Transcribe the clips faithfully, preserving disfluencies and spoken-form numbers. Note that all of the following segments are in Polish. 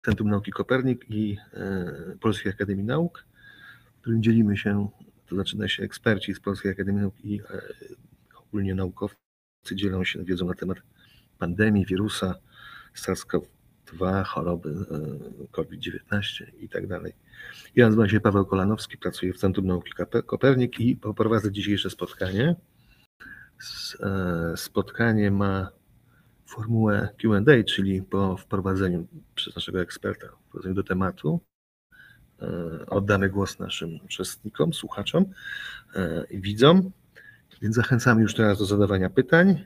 Centrum Nauki Kopernik i Polskiej Akademii Nauk, w którym dzielimy się, to znaczy nasi eksperci z Polskiej Akademii Nauk i ogólnie naukowcy dzielą się wiedzą na temat pandemii, wirusa, SARS-CoV dwa, choroby COVID dziewiętnaście i tak dalej. Ja nazywam się Paweł Kolanowski, pracuję w Centrum Nauki Kopernik i poprowadzę dzisiejsze spotkanie. Spotkanie ma formułę Q and A, czyli po wprowadzeniu przez naszego eksperta wprowadzeniu do tematu oddamy głos naszym uczestnikom, słuchaczom i widzom, więc zachęcamy już teraz do zadawania pytań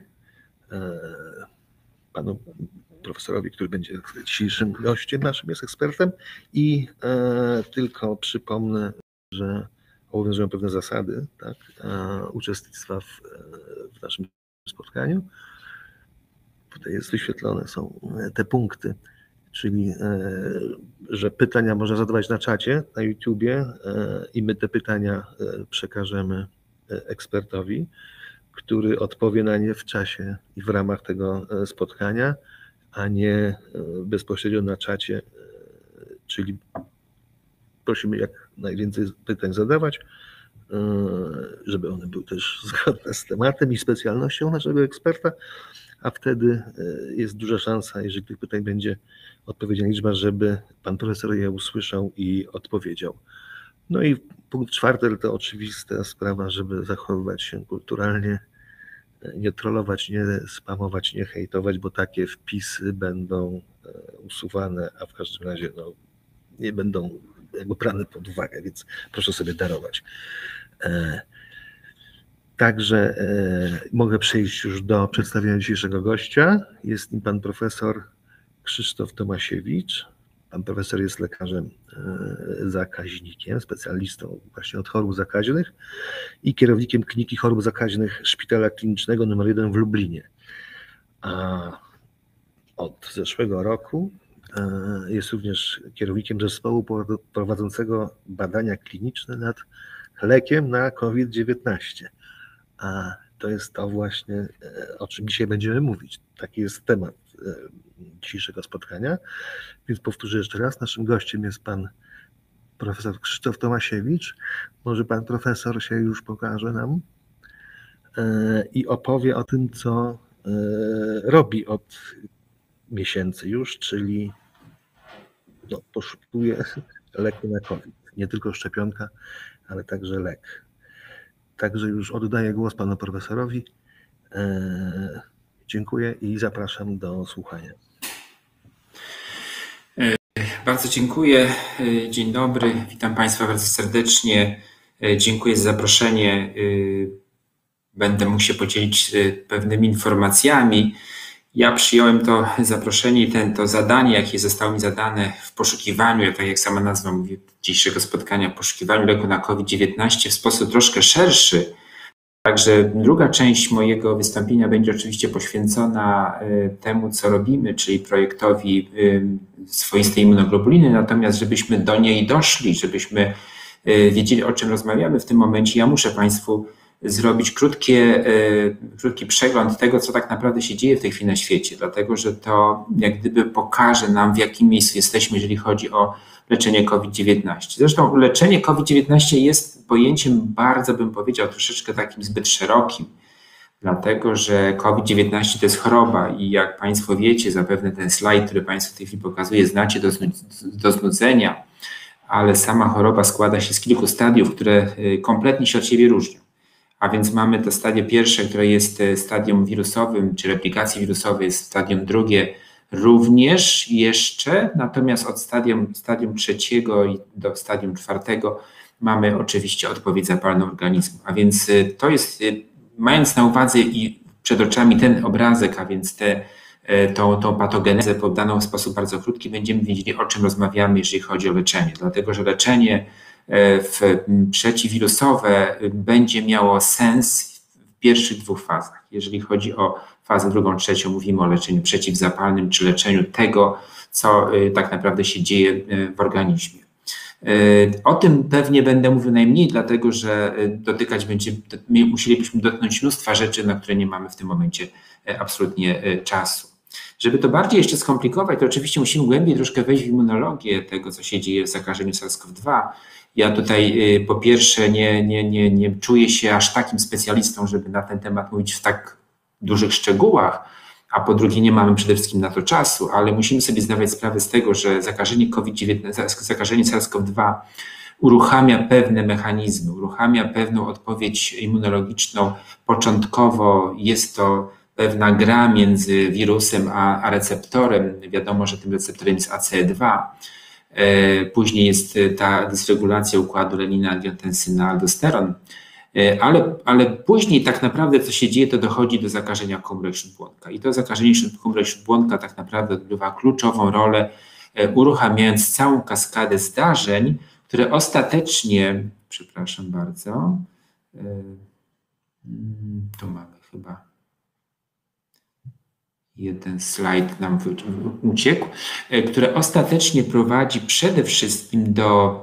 panu profesorowi, który będzie dzisiejszym gościem, naszym jest ekspertem, i tylko przypomnę, że obowiązują pewne zasady, tak, uczestnictwa w, w naszym spotkaniu. Tutaj jest wyświetlone, są te punkty, czyli że pytania można zadawać na czacie, na YouTubie i my te pytania przekażemy ekspertowi, który odpowie na nie w czasie i w ramach tego spotkania, a nie bezpośrednio na czacie, czyli prosimy jak najwięcej pytań zadawać, żeby one były też zgodne z tematem i specjalnością naszego eksperta, a wtedy jest duża szansa, jeżeli tych pytań będzie odpowiednia liczba, żeby pan profesor je usłyszał i odpowiedział. No i punkt czwarty to oczywista sprawa, żeby zachowywać się kulturalnie, nie trollować, nie spamować, nie hejtować, bo takie wpisy będą usuwane, a w każdym razie no, nie będą jakby brane pod uwagę, więc proszę sobie darować. Także mogę przejść już do przedstawienia dzisiejszego gościa. Jest nim pan profesor Krzysztof Tomasiewicz. Pan profesor jest lekarzem zakaźnikiem, specjalistą właśnie od chorób zakaźnych i kierownikiem Kliniki Chorób Zakaźnych Szpitala Klinicznego numer jeden w Lublinie. A od zeszłego roku jest również kierownikiem zespołu prowadzącego badania kliniczne nad lekiem na COVID dziewiętnaście. A to jest to właśnie, o czym dzisiaj będziemy mówić. Taki jest temat dzisiejszego spotkania. Więc powtórzę jeszcze raz, naszym gościem jest pan profesor Krzysztof Tomasiewicz. Może pan profesor się już pokaże nam i opowie o tym, co robi od miesięcy już, czyli no, poszukuje leku na COVID. Nie tylko szczepionka, ale także lek. Także już oddaję głos panu profesorowi. Dziękuję i zapraszam do słuchania. Bardzo dziękuję. Dzień dobry. Witam państwa bardzo serdecznie. Dziękuję za zaproszenie. Będę mógł się podzielić pewnymi informacjami. Ja przyjąłem to zaproszenie i ten, to zadanie, jakie zostało mi zadane w poszukiwaniu, tak jak sama nazwa mówi, dzisiejszego spotkania, poszukiwaniu leku na COVID dziewiętnaście w sposób troszkę szerszy. Także druga część mojego wystąpienia będzie oczywiście poświęcona temu, co robimy, czyli projektowi swoistej immunoglobuliny. Natomiast żebyśmy do niej doszli, żebyśmy wiedzieli, o czym rozmawiamy w tym momencie, ja muszę państwu zrobić krótkie, krótki przegląd tego, co tak naprawdę się dzieje w tej chwili na świecie, dlatego że to jak gdyby pokaże nam, w jakim miejscu jesteśmy, jeżeli chodzi o leczenie COVID dziewiętnaście. Zresztą leczenie COVID dziewiętnaście jest pojęciem bardzo, bym powiedział, troszeczkę takim zbyt szerokim, dlatego że COVID dziewiętnaście to jest choroba i jak państwo wiecie, zapewne ten slajd, który państwu w tej chwili pokazuję, znacie do, do znudzenia, ale sama choroba składa się z kilku stadiów, które kompletnie się od siebie różnią. A więc mamy to stadium pierwsze, które jest stadium wirusowym, czy replikacji wirusowej, jest stadium drugie również jeszcze, natomiast od stadium, stadium trzeciego i do stadium czwartego mamy oczywiście odpowiedź zapalną organizmu. A więc to jest, mając na uwadze i przed oczami ten obrazek, a więc te, tą, tą patogenezę podaną w sposób bardzo krótki, będziemy wiedzieli, o czym rozmawiamy, jeżeli chodzi o leczenie. Dlatego, że leczenie w przeciwwirusowe będzie miało sens w pierwszych dwóch fazach. Jeżeli chodzi o fazę drugą, trzecią, mówimy o leczeniu przeciwzapalnym czy leczeniu tego, co tak naprawdę się dzieje w organizmie. O tym pewnie będę mówił najmniej, dlatego że dotykać będzie, musielibyśmy dotknąć mnóstwa rzeczy, na które nie mamy w tym momencie absolutnie czasu. Żeby to bardziej jeszcze skomplikować, to oczywiście musimy głębiej troszkę wejść w immunologię tego, co się dzieje w zakażeniu SARS-CoV dwa. Ja tutaj po pierwsze nie, nie, nie, nie czuję się aż takim specjalistą, żeby na ten temat mówić w tak dużych szczegółach, a po drugie nie mamy przede wszystkim na to czasu, ale musimy sobie zdawać sprawę z tego, że zakażenie COVID dziewiętnaście, zakażenie SARS-CoV dwa uruchamia pewne mechanizmy, uruchamia pewną odpowiedź immunologiczną. Początkowo jest to pewna gra między wirusem a, a receptorem. Wiadomo, że tym receptorem jest A C E dwa. Później jest ta dysregulacja układu renina-angiotensyna-aldosteron. Ale, ale później tak naprawdę co się dzieje, to dochodzi do zakażenia komórek śródbłonka. I to zakażenie komórek śródbłonka tak naprawdę odgrywa kluczową rolę, uruchamiając całą kaskadę zdarzeń, które ostatecznie, przepraszam bardzo, tu mamy chyba jeden slajd nam uciekł, które ostatecznie prowadzi przede wszystkim do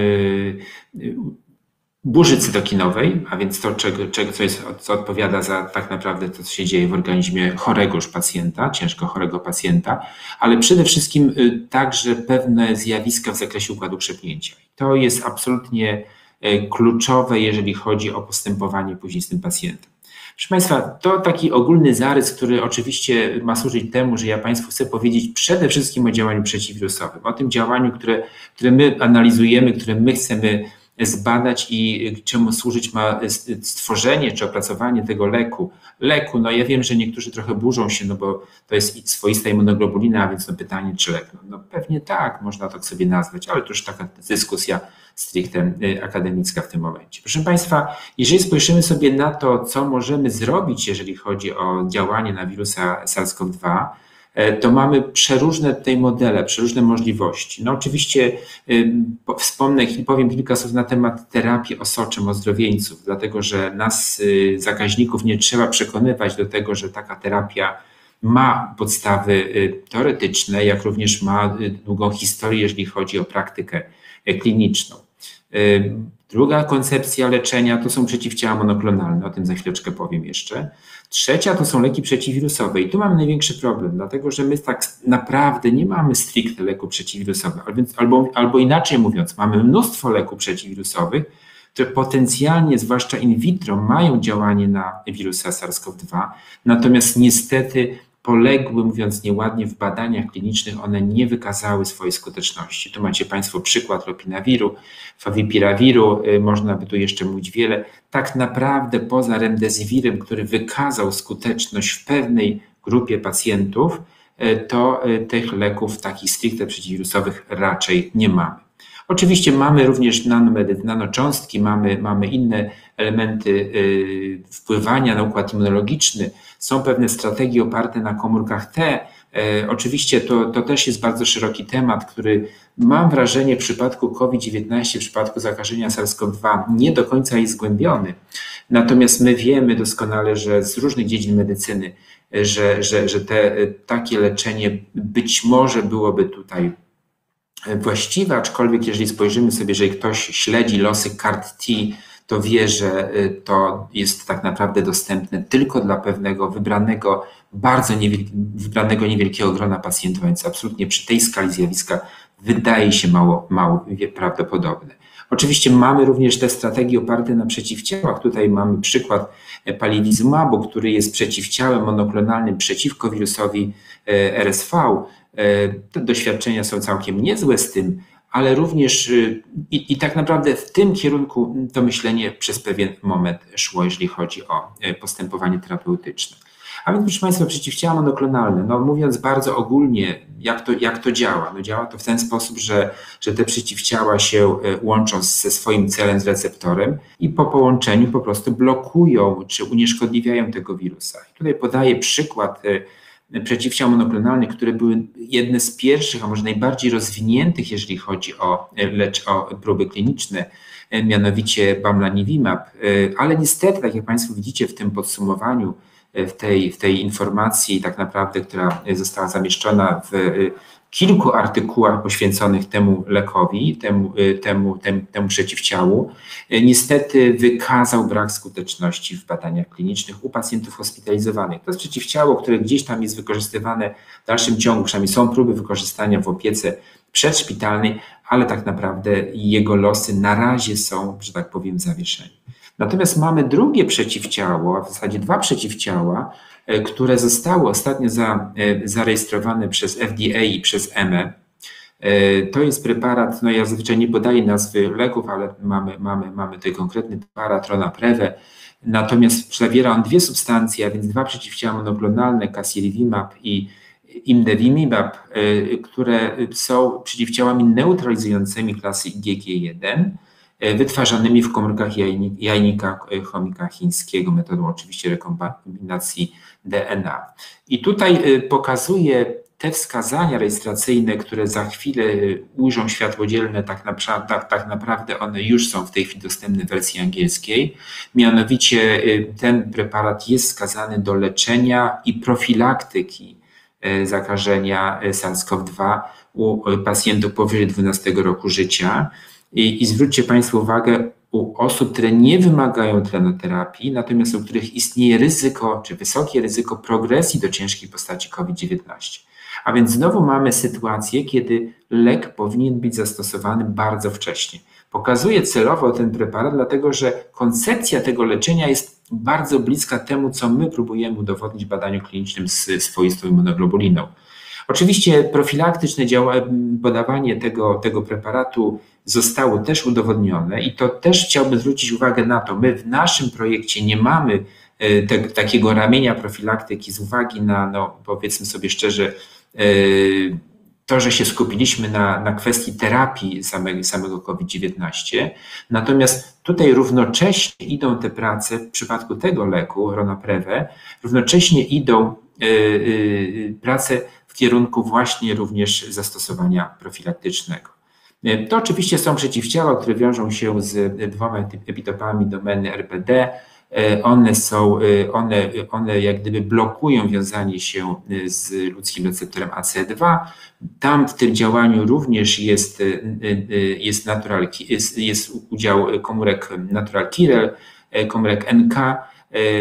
burzy cytokinowej, a więc to, czego, czego, co, jest, co odpowiada za tak naprawdę to, co się dzieje w organizmie chorego już pacjenta, ciężko chorego pacjenta, ale przede wszystkim także pewne zjawiska w zakresie układu krzepnięcia. To jest absolutnie kluczowe, jeżeli chodzi o postępowanie później z tym pacjentem. Proszę Państwa, to taki ogólny zarys, który oczywiście ma służyć temu, że ja Państwu chcę powiedzieć przede wszystkim o działaniu przeciwwirusowym, o tym działaniu, które, które my analizujemy, które my chcemy zbadać i czemu służyć ma stworzenie czy opracowanie tego leku. Leku, no ja wiem, że niektórzy trochę burzą się, no bo to jest swoista immunoglobulina, a więc no pytanie, czy lek? No, no pewnie tak, można tak sobie nazwać, ale to już taka dyskusja stricte akademicka w tym momencie. Proszę Państwa, jeżeli spojrzymy sobie na to, co możemy zrobić, jeżeli chodzi o działanie na wirusa SARS-CoV dwa, to mamy przeróżne tutaj modele, przeróżne możliwości. No oczywiście y, wspomnę i powiem kilka słów na temat terapii osoczym ozdrowieńców, dlatego że nas, y, zakaźników, nie trzeba przekonywać do tego, że taka terapia ma podstawy y, teoretyczne, jak również ma y, długą historię, jeżeli chodzi o praktykę y, kliniczną. Y, druga koncepcja leczenia to są przeciwciała monoklonalne, o tym za chwileczkę powiem jeszcze. Trzecia to są leki przeciwwirusowe i tu mamy największy problem, dlatego że my tak naprawdę nie mamy stricte leku przeciwwirusowego, albo, albo inaczej mówiąc, mamy mnóstwo leków przeciwwirusowych, które potencjalnie, zwłaszcza in vitro, mają działanie na wirusa SARS-CoV dwa, natomiast niestety poległy, mówiąc nieładnie, w badaniach klinicznych, one nie wykazały swojej skuteczności. Tu macie Państwo przykład lopinawiru, fawipirawiru, można by tu jeszcze mówić wiele. Tak naprawdę poza remdesivirem, który wykazał skuteczność w pewnej grupie pacjentów, to tych leków takich stricte przeciwwirusowych raczej nie mamy. Oczywiście mamy również nanomedy, nanocząstki, mamy, mamy inne elementy y, wpływania na układ immunologiczny. Są pewne strategie oparte na komórkach T. Y, oczywiście to, to też jest bardzo szeroki temat, który mam wrażenie w przypadku COVID dziewiętnaście, w przypadku zakażenia SARS-CoV dwa nie do końca jest zgłębiony. Natomiast my wiemy doskonale, że z różnych dziedzin medycyny, że, że, że te, takie leczenie być może byłoby tutaj właściwe, aczkolwiek jeżeli spojrzymy sobie, że ktoś śledzi losy kart T, to wie, że to jest tak naprawdę dostępne tylko dla pewnego wybranego, bardzo niewielki, wybranego niewielkiego grona pacjentów, więc absolutnie przy tej skali zjawiska wydaje się mało, mało prawdopodobne. Oczywiście mamy również te strategie oparte na przeciwciałach. Tutaj mamy przykład paliwizumabu, który jest przeciwciałem monoklonalnym przeciwko wirusowi R S V. Te doświadczenia są całkiem niezłe z tym, ale również i, i tak naprawdę w tym kierunku to myślenie przez pewien moment szło, jeżeli chodzi o postępowanie terapeutyczne. A więc, proszę Państwa, przeciwciała monoklonalne, no mówiąc bardzo ogólnie, jak to, jak to działa? No działa to w ten sposób, że, że te przeciwciała się łączą ze swoim celem, z receptorem i po połączeniu po prostu blokują czy unieszkodliwiają tego wirusa. I tutaj podaję przykład przeciwciał monoklonalnych, które były jedne z pierwszych, a może najbardziej rozwiniętych, jeżeli chodzi o, lecz, o próby kliniczne, mianowicie bamlanivimab, ale niestety, tak jak Państwo widzicie w tym podsumowaniu, w tej, w tej informacji tak naprawdę, która została zamieszczona w kilku artykułach poświęconych temu lekowi, temu, temu, temu, temu przeciwciału, niestety wykazał brak skuteczności w badaniach klinicznych u pacjentów hospitalizowanych. To jest przeciwciało, które gdzieś tam jest wykorzystywane w dalszym ciągu, przynajmniej są próby wykorzystania w opiece przedszpitalnej, ale tak naprawdę jego losy na razie są, że tak powiem, w zawieszeniu. Natomiast mamy drugie przeciwciało, a w zasadzie dwa przeciwciała, które zostały ostatnio za, zarejestrowane przez F D A i przez E M E. To jest preparat, no ja zazwyczaj nie podaję nazwy leków, ale mamy, mamy, mamy tutaj konkretny preparat Ronapreve, natomiast zawiera on dwie substancje, a więc dwa przeciwciała monoklonalne, Casirivimab i Imdevimab, które są przeciwciałami neutralizującymi klasy I G G jeden, wytwarzanymi w komórkach jajnika chomika chińskiego metodą oczywiście rekombinacji D N A. I tutaj pokazuję te wskazania rejestracyjne, które za chwilę ujrzą światło dzienne, tak, na, tak, tak naprawdę one już są w tej chwili dostępne w wersji angielskiej. Mianowicie ten preparat jest wskazany do leczenia i profilaktyki zakażenia SARS-CoV dwa u pacjentów powyżej dwunastego roku życia. I, I zwróćcie Państwo uwagę, u osób, które nie wymagają tlenoterapii, natomiast u których istnieje ryzyko, czy wysokie ryzyko progresji do ciężkiej postaci COVID dziewiętnaście. A więc znowu mamy sytuację, kiedy lek powinien być zastosowany bardzo wcześnie. Pokazuję celowo ten preparat, dlatego że koncepcja tego leczenia jest bardzo bliska temu, co my próbujemy udowodnić w badaniu klinicznym z swoistą immunoglobuliną. Oczywiście profilaktyczne podawanie tego, tego preparatu zostało też udowodnione i to też chciałbym zwrócić uwagę na to. My w naszym projekcie nie mamy te, takiego ramienia profilaktyki z uwagi na, no powiedzmy sobie szczerze, to, że się skupiliśmy na, na kwestii terapii samego, samego COVID dziewiętnaście. Natomiast tutaj równocześnie idą te prace, w przypadku tego leku, Ronapreve, równocześnie idą y, y, prace w kierunku właśnie również zastosowania profilaktycznego. To oczywiście są przeciwciała, które wiążą się z dwoma epitopami domeny R P D. One są, one, one jak gdyby blokują wiązanie się z ludzkim receptorem A C E dwa. Tam w tym działaniu również jest, jest, natural, jest, jest udział komórek natural killer, komórek N K.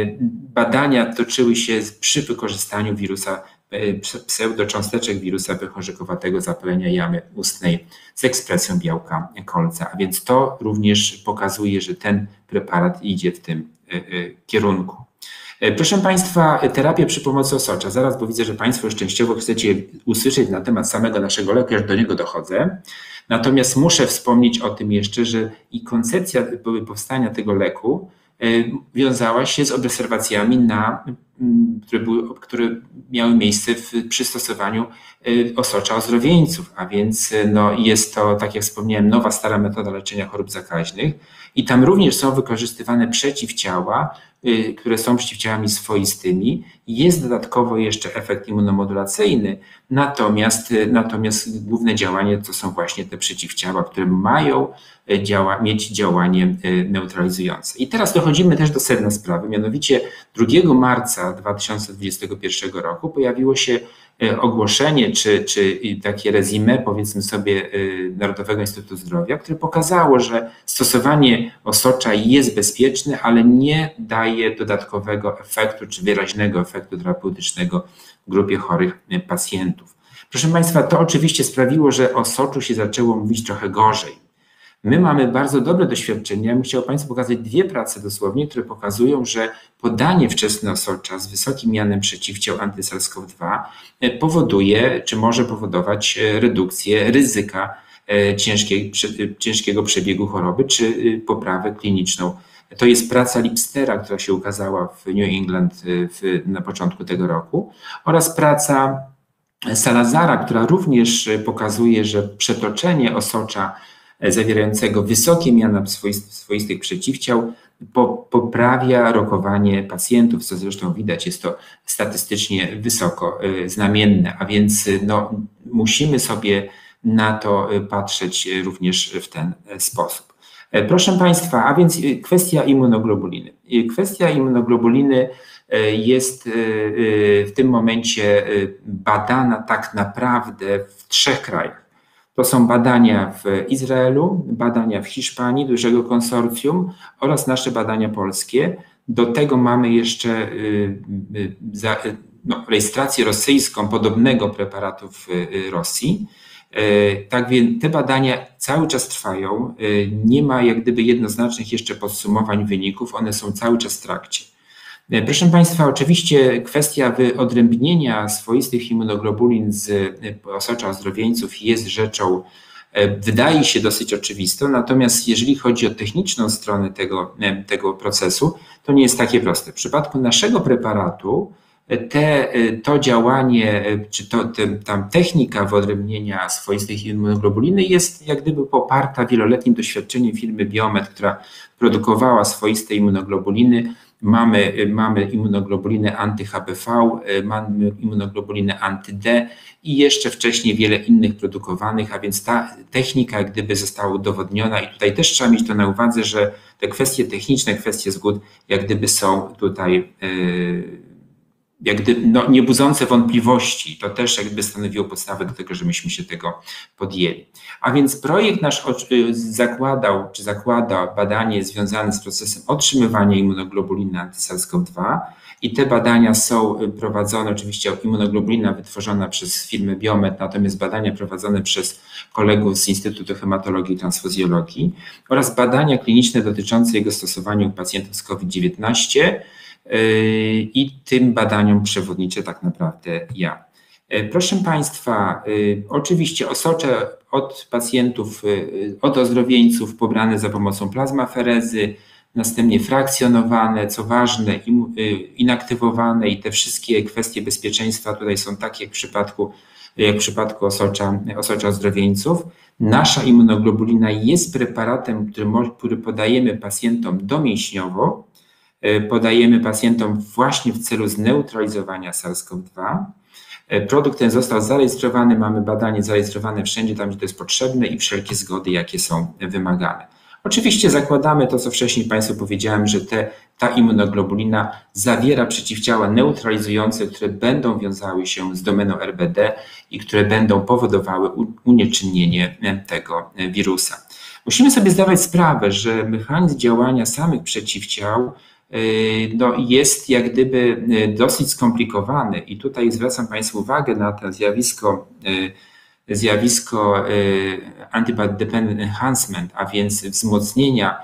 Badania toczyły się przy wykorzystaniu wirusa pseudocząsteczek wirusa pęcherzykowatego zapalenia jamy ustnej z ekspresją białka kolca. A więc to również pokazuje, że ten preparat idzie w tym kierunku. Proszę Państwa, terapia przy pomocy osocza. Zaraz, bo widzę, że Państwo szczęściowo chcecie usłyszeć na temat samego naszego leku, ja już do niego dochodzę. Natomiast muszę wspomnieć o tym jeszcze, że i koncepcja powstania tego leku wiązała się z obserwacjami, na, które, były, które miały miejsce w przystosowaniu osocza ozdrowieńców, a więc no, jest to, tak jak wspomniałem, nowa, stara metoda leczenia chorób zakaźnych i tam również są wykorzystywane przeciwciała, które są przeciwciałami swoistymi. Jest dodatkowo jeszcze efekt immunomodulacyjny, natomiast, natomiast główne działanie to są właśnie te przeciwciała, które mają działa, mieć działanie neutralizujące. I teraz dochodzimy też do sedna sprawy, mianowicie drugiego marca dwa tysiące dwudziestego pierwszego roku pojawiło się ogłoszenie, czy, czy takie resume, powiedzmy sobie, Narodowego Instytutu Zdrowia, które pokazało, że stosowanie osocza jest bezpieczne, ale nie daje dodatkowego efektu, czy wyraźnego efektu terapeutycznego w grupie chorych pacjentów. Proszę Państwa, to oczywiście sprawiło, że o osoczu się zaczęło mówić trochę gorzej. My mamy bardzo dobre doświadczenia. Ja bym chciał Państwu pokazać dwie prace dosłownie, które pokazują, że podanie wczesne osocza z wysokim mianem przeciwciał anty-SARS-CoV dwa powoduje, czy może powodować redukcję ryzyka ciężkiej, ciężkiego przebiegu choroby, czy poprawę kliniczną. To jest praca Lipstera, która się ukazała w New England w, na początku tego roku, oraz praca Salazara, która również pokazuje, że przetoczenie osocza zawierającego wysokie miana swoistych przeciwciał poprawia rokowanie pacjentów, co zresztą widać, jest to statystycznie wysoko znamienne, a więc no, musimy sobie na to patrzeć również w ten sposób. Proszę Państwa, a więc kwestia immunoglobuliny. Kwestia immunoglobuliny jest w tym momencie badana tak naprawdę w trzech krajach. To są badania w Izraelu, badania w Hiszpanii, dużego konsorcjum oraz nasze badania polskie. Do tego mamy jeszcze no, rejestrację rosyjską podobnego preparatu w Rosji. Tak więc te badania cały czas trwają. Nie ma jak gdyby jednoznacznych jeszcze podsumowań wyników, one są cały czas w trakcie. Proszę Państwa, oczywiście kwestia wyodrębnienia swoistych immunoglobulin z osocza ozdrowieńców jest rzeczą, wydaje się dosyć oczywistą, natomiast jeżeli chodzi o techniczną stronę tego, tego procesu, to nie jest takie proste. W przypadku naszego preparatu te, to działanie, czy to, te, tam technika wyodrębnienia swoistych immunoglobuliny jest jak gdyby poparta wieloletnim doświadczeniem firmy Biomet, która produkowała swoiste immunoglobuliny. Mamy, mamy immunoglobulinę anty-H B V, mamy immunoglobulinę anty-D i jeszcze wcześniej wiele innych produkowanych, a więc ta technika jak gdyby została udowodniona i tutaj też trzeba mieć to na uwadze, że te kwestie techniczne, kwestie zgód jak gdyby są tutaj yy, jak gdyby, no, nie budzące wątpliwości. To też jakby stanowiło podstawę do tego, że myśmy się tego podjęli. A więc projekt nasz zakładał, czy zakłada badanie związane z procesem otrzymywania immunoglobuliny anty-SARS-CoV dwa i te badania są prowadzone, oczywiście immunoglobulina wytworzona przez firmę Biomet, natomiast badania prowadzone przez kolegów z Instytutu Hematologii i Transfuzjologii oraz badania kliniczne dotyczące jego stosowania u pacjentów z COVID dziewiętnaście, i tym badaniom przewodniczę tak naprawdę ja. Proszę Państwa, oczywiście osocze od pacjentów, od ozdrowieńców pobrane za pomocą plazmaferezy, następnie frakcjonowane, co ważne, inaktywowane i te wszystkie kwestie bezpieczeństwa tutaj są takie jak w przypadku, jak w przypadku osocza, osocza ozdrowieńców. Nasza immunoglobulina jest preparatem, który, który podajemy pacjentom domięśniowo, podajemy pacjentom właśnie w celu zneutralizowania SARS-CoV dwa. Produkt ten został zarejestrowany, mamy badanie zarejestrowane wszędzie tam, gdzie to jest potrzebne i wszelkie zgody, jakie są wymagane. Oczywiście zakładamy to, co wcześniej Państwu powiedziałem, że te, ta immunoglobulina zawiera przeciwciała neutralizujące, które będą wiązały się z domeną R B D i które będą powodowały unieczynnienie tego wirusa. Musimy sobie zdawać sprawę, że mechanizm działania samych przeciwciał no, jest jak gdyby dosyć skomplikowany i tutaj zwracam Państwu uwagę na to zjawisko, zjawisko antibody dependent enhancement, a więc wzmocnienia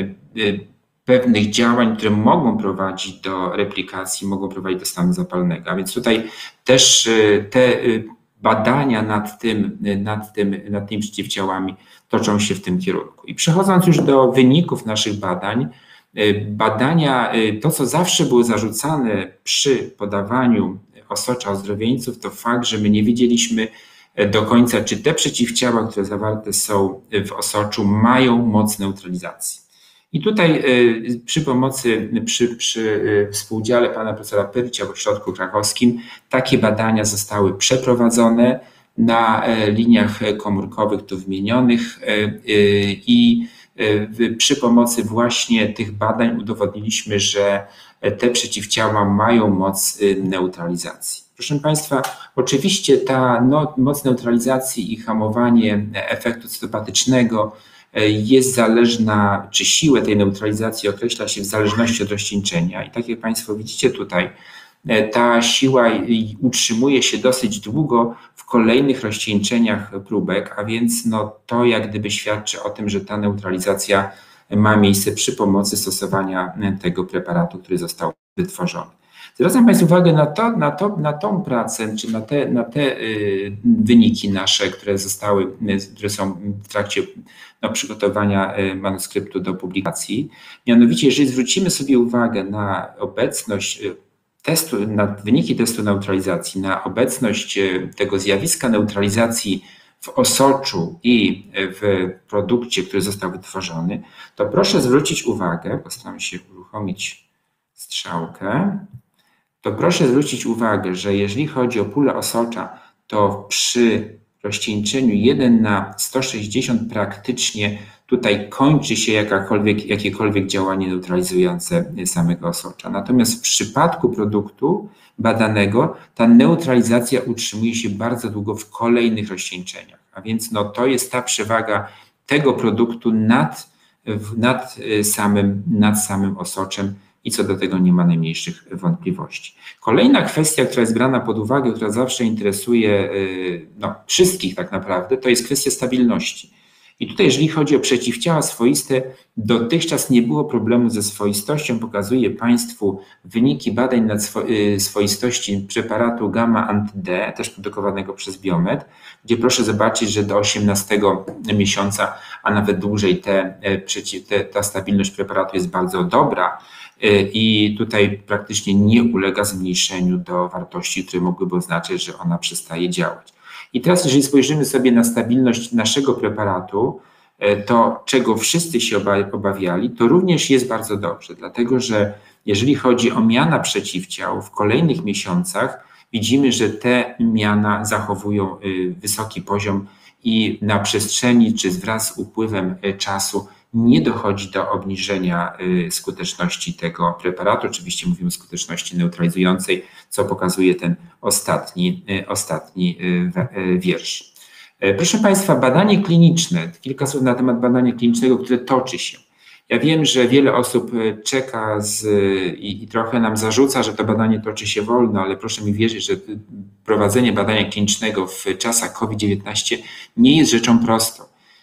pewnych działań, które mogą prowadzić do replikacji, mogą prowadzić do stanu zapalnego. A więc tutaj też te badania nad tym, nad tym, nad tymi przeciwciałami toczą się w tym kierunku. I przechodząc już do wyników naszych badań, badania, to co zawsze było zarzucane przy podawaniu osocza ozdrowieńców, to fakt, że my nie wiedzieliśmy do końca, czy te przeciwciała, które zawarte są w osoczu, mają moc neutralizacji. I tutaj przy pomocy, przy, przy współudziale pana profesora Pyrcia w Ośrodku Krakowskim takie badania zostały przeprowadzone na liniach komórkowych tu wymienionych i przy pomocy właśnie tych badań udowodniliśmy, że te przeciwciała mają moc neutralizacji. Proszę Państwa, oczywiście ta no, moc neutralizacji i hamowanie efektu cytopatycznego jest zależna, czy siłę tej neutralizacji określa się w zależności od rozcieńczenia. I tak jak Państwo widzicie tutaj, ta siła utrzymuje się dosyć długo w kolejnych rozcieńczeniach próbek, a więc no, to jak gdyby świadczy o tym, że ta neutralizacja ma miejsce przy pomocy stosowania tego preparatu, który został wytworzony. Zwracam Państwu uwagę na, to, na, to, na tą pracę, czy na te, na te y, wyniki nasze, które zostały, które są w trakcie no, przygotowania y, manuskryptu do publikacji. Mianowicie, jeżeli zwrócimy sobie uwagę na obecność y, testu, na wyniki testu neutralizacji, na obecność y, tego zjawiska neutralizacji w osoczu i w produkcie, który został wytworzony, to proszę zwrócić uwagę, postaram się uruchomić strzałkę, to proszę zwrócić uwagę, że jeżeli chodzi o pulę osocza, to przy rozcieńczeniu jeden na sto sześćdziesiąt praktycznie tutaj kończy się jakakolwiek, jakiekolwiek działanie neutralizujące samego osocza. Natomiast w przypadku produktu badanego ta neutralizacja utrzymuje się bardzo długo w kolejnych rozcieńczeniach. A więc no, to jest ta przewaga tego produktu nad, nad, samym, nad samym osoczem i co do tego nie ma najmniejszych wątpliwości. Kolejna kwestia, która jest brana pod uwagę, która zawsze interesuje no, wszystkich tak naprawdę, to jest kwestia stabilności. I tutaj, jeżeli chodzi o przeciwciała swoiste, dotychczas nie było problemu ze swoistością. Pokazuję Państwu wyniki badań nad swoistości preparatu gamma anty-D, też produkowanego przez Biomed, gdzie proszę zobaczyć, że do osiemnastego miesiąca, a nawet dłużej te, te, ta stabilność preparatu jest bardzo dobra i tutaj praktycznie nie ulega zmniejszeniu do wartości, które mogłyby oznaczać, że ona przestaje działać. I teraz, jeżeli spojrzymy sobie na stabilność naszego preparatu, to czego wszyscy się obawiali, to również jest bardzo dobrze, dlatego że jeżeli chodzi o miana przeciwciał w kolejnych miesiącach, widzimy, że te miana zachowują wysoki poziom i na przestrzeni czy wraz z upływem czasu nie dochodzi do obniżenia skuteczności tego preparatu. Oczywiście mówimy o skuteczności neutralizującej, co pokazuje ten ostatni, ostatni wiersz. Proszę Państwa, badanie kliniczne, kilka słów na temat badania klinicznego, które toczy się. Ja wiem, że wiele osób czeka z, i, i trochę nam zarzuca, że to badanie toczy się wolno, ale proszę mi wierzyć, że prowadzenie badania klinicznego w czasach COVID dziewiętnaście nie jest rzeczą prostą.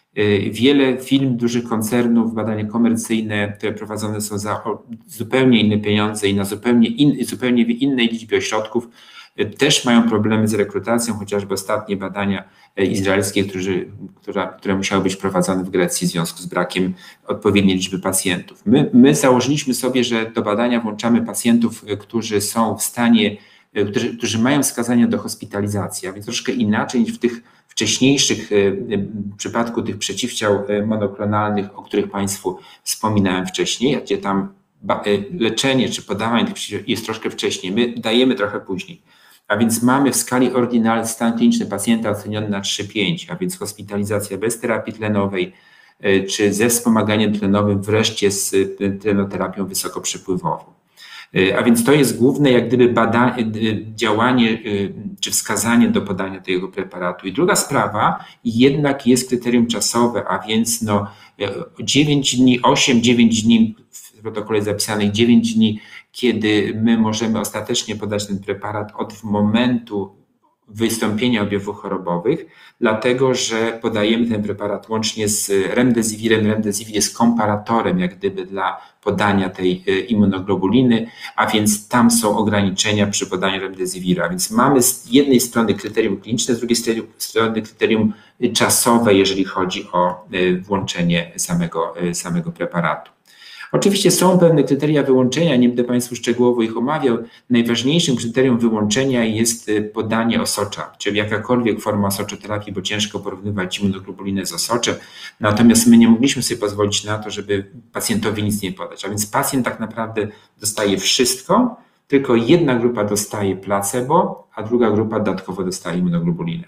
Wiele firm, dużych koncernów, badania komercyjne, które prowadzone są za zupełnie inne pieniądze i na zupełnie, in, zupełnie w innej liczbie ośrodków, też mają problemy z rekrutacją, chociażby ostatnie badania izraelskie, którzy, która, które musiały być prowadzone w Grecji w związku z brakiem odpowiedniej liczby pacjentów. My, my założyliśmy sobie, że do badania włączamy pacjentów, którzy są w stanie, którzy, którzy mają wskazania do hospitalizacji, a więc troszkę inaczej niż w tych wcześniejszych, w przypadku tych przeciwciał monoklonalnych, o których Państwu wspominałem wcześniej, gdzie tam leczenie czy podawanie tych przeciwciał jest troszkę wcześniej, my dajemy trochę później. A więc mamy w skali oryginalnej stan kliniczny pacjenta oceniony na trzy pięć, a więc hospitalizacja bez terapii tlenowej, czy ze wspomaganiem tlenowym, wreszcie z tlenoterapią wysokoprzepływową. A więc to jest główne jak gdyby badanie, działanie czy wskazanie do podania tego preparatu. I druga sprawa jednak jest kryterium czasowe, a więc no dziewięć dni, osiem dziewięć dni, w protokole zapisanych dziewięć dni, kiedy my możemy ostatecznie podać ten preparat od momentu wystąpienia objawów chorobowych, dlatego że podajemy ten preparat łącznie z remdesivirem. Remdesivir jest komparatorem jak gdyby dla podania tej immunoglobuliny, a więc tam są ograniczenia przy podaniu remdesivira. Więc mamy z jednej strony kryterium kliniczne, z drugiej strony kryterium czasowe, jeżeli chodzi o włączenie samego, samego preparatu. Oczywiście są pewne kryteria wyłączenia, nie będę Państwu szczegółowo ich omawiał. Najważniejszym kryterium wyłączenia jest podanie osocza, czyli jakakolwiek forma osoczoterapii, bo ciężko porównywać immunoglobulinę z osoczem. Natomiast my nie mogliśmy sobie pozwolić na to, żeby pacjentowi nic nie podać. A więc pacjent tak naprawdę dostaje wszystko, tylko jedna grupa dostaje placebo, a druga grupa dodatkowo dostaje immunoglobulinę.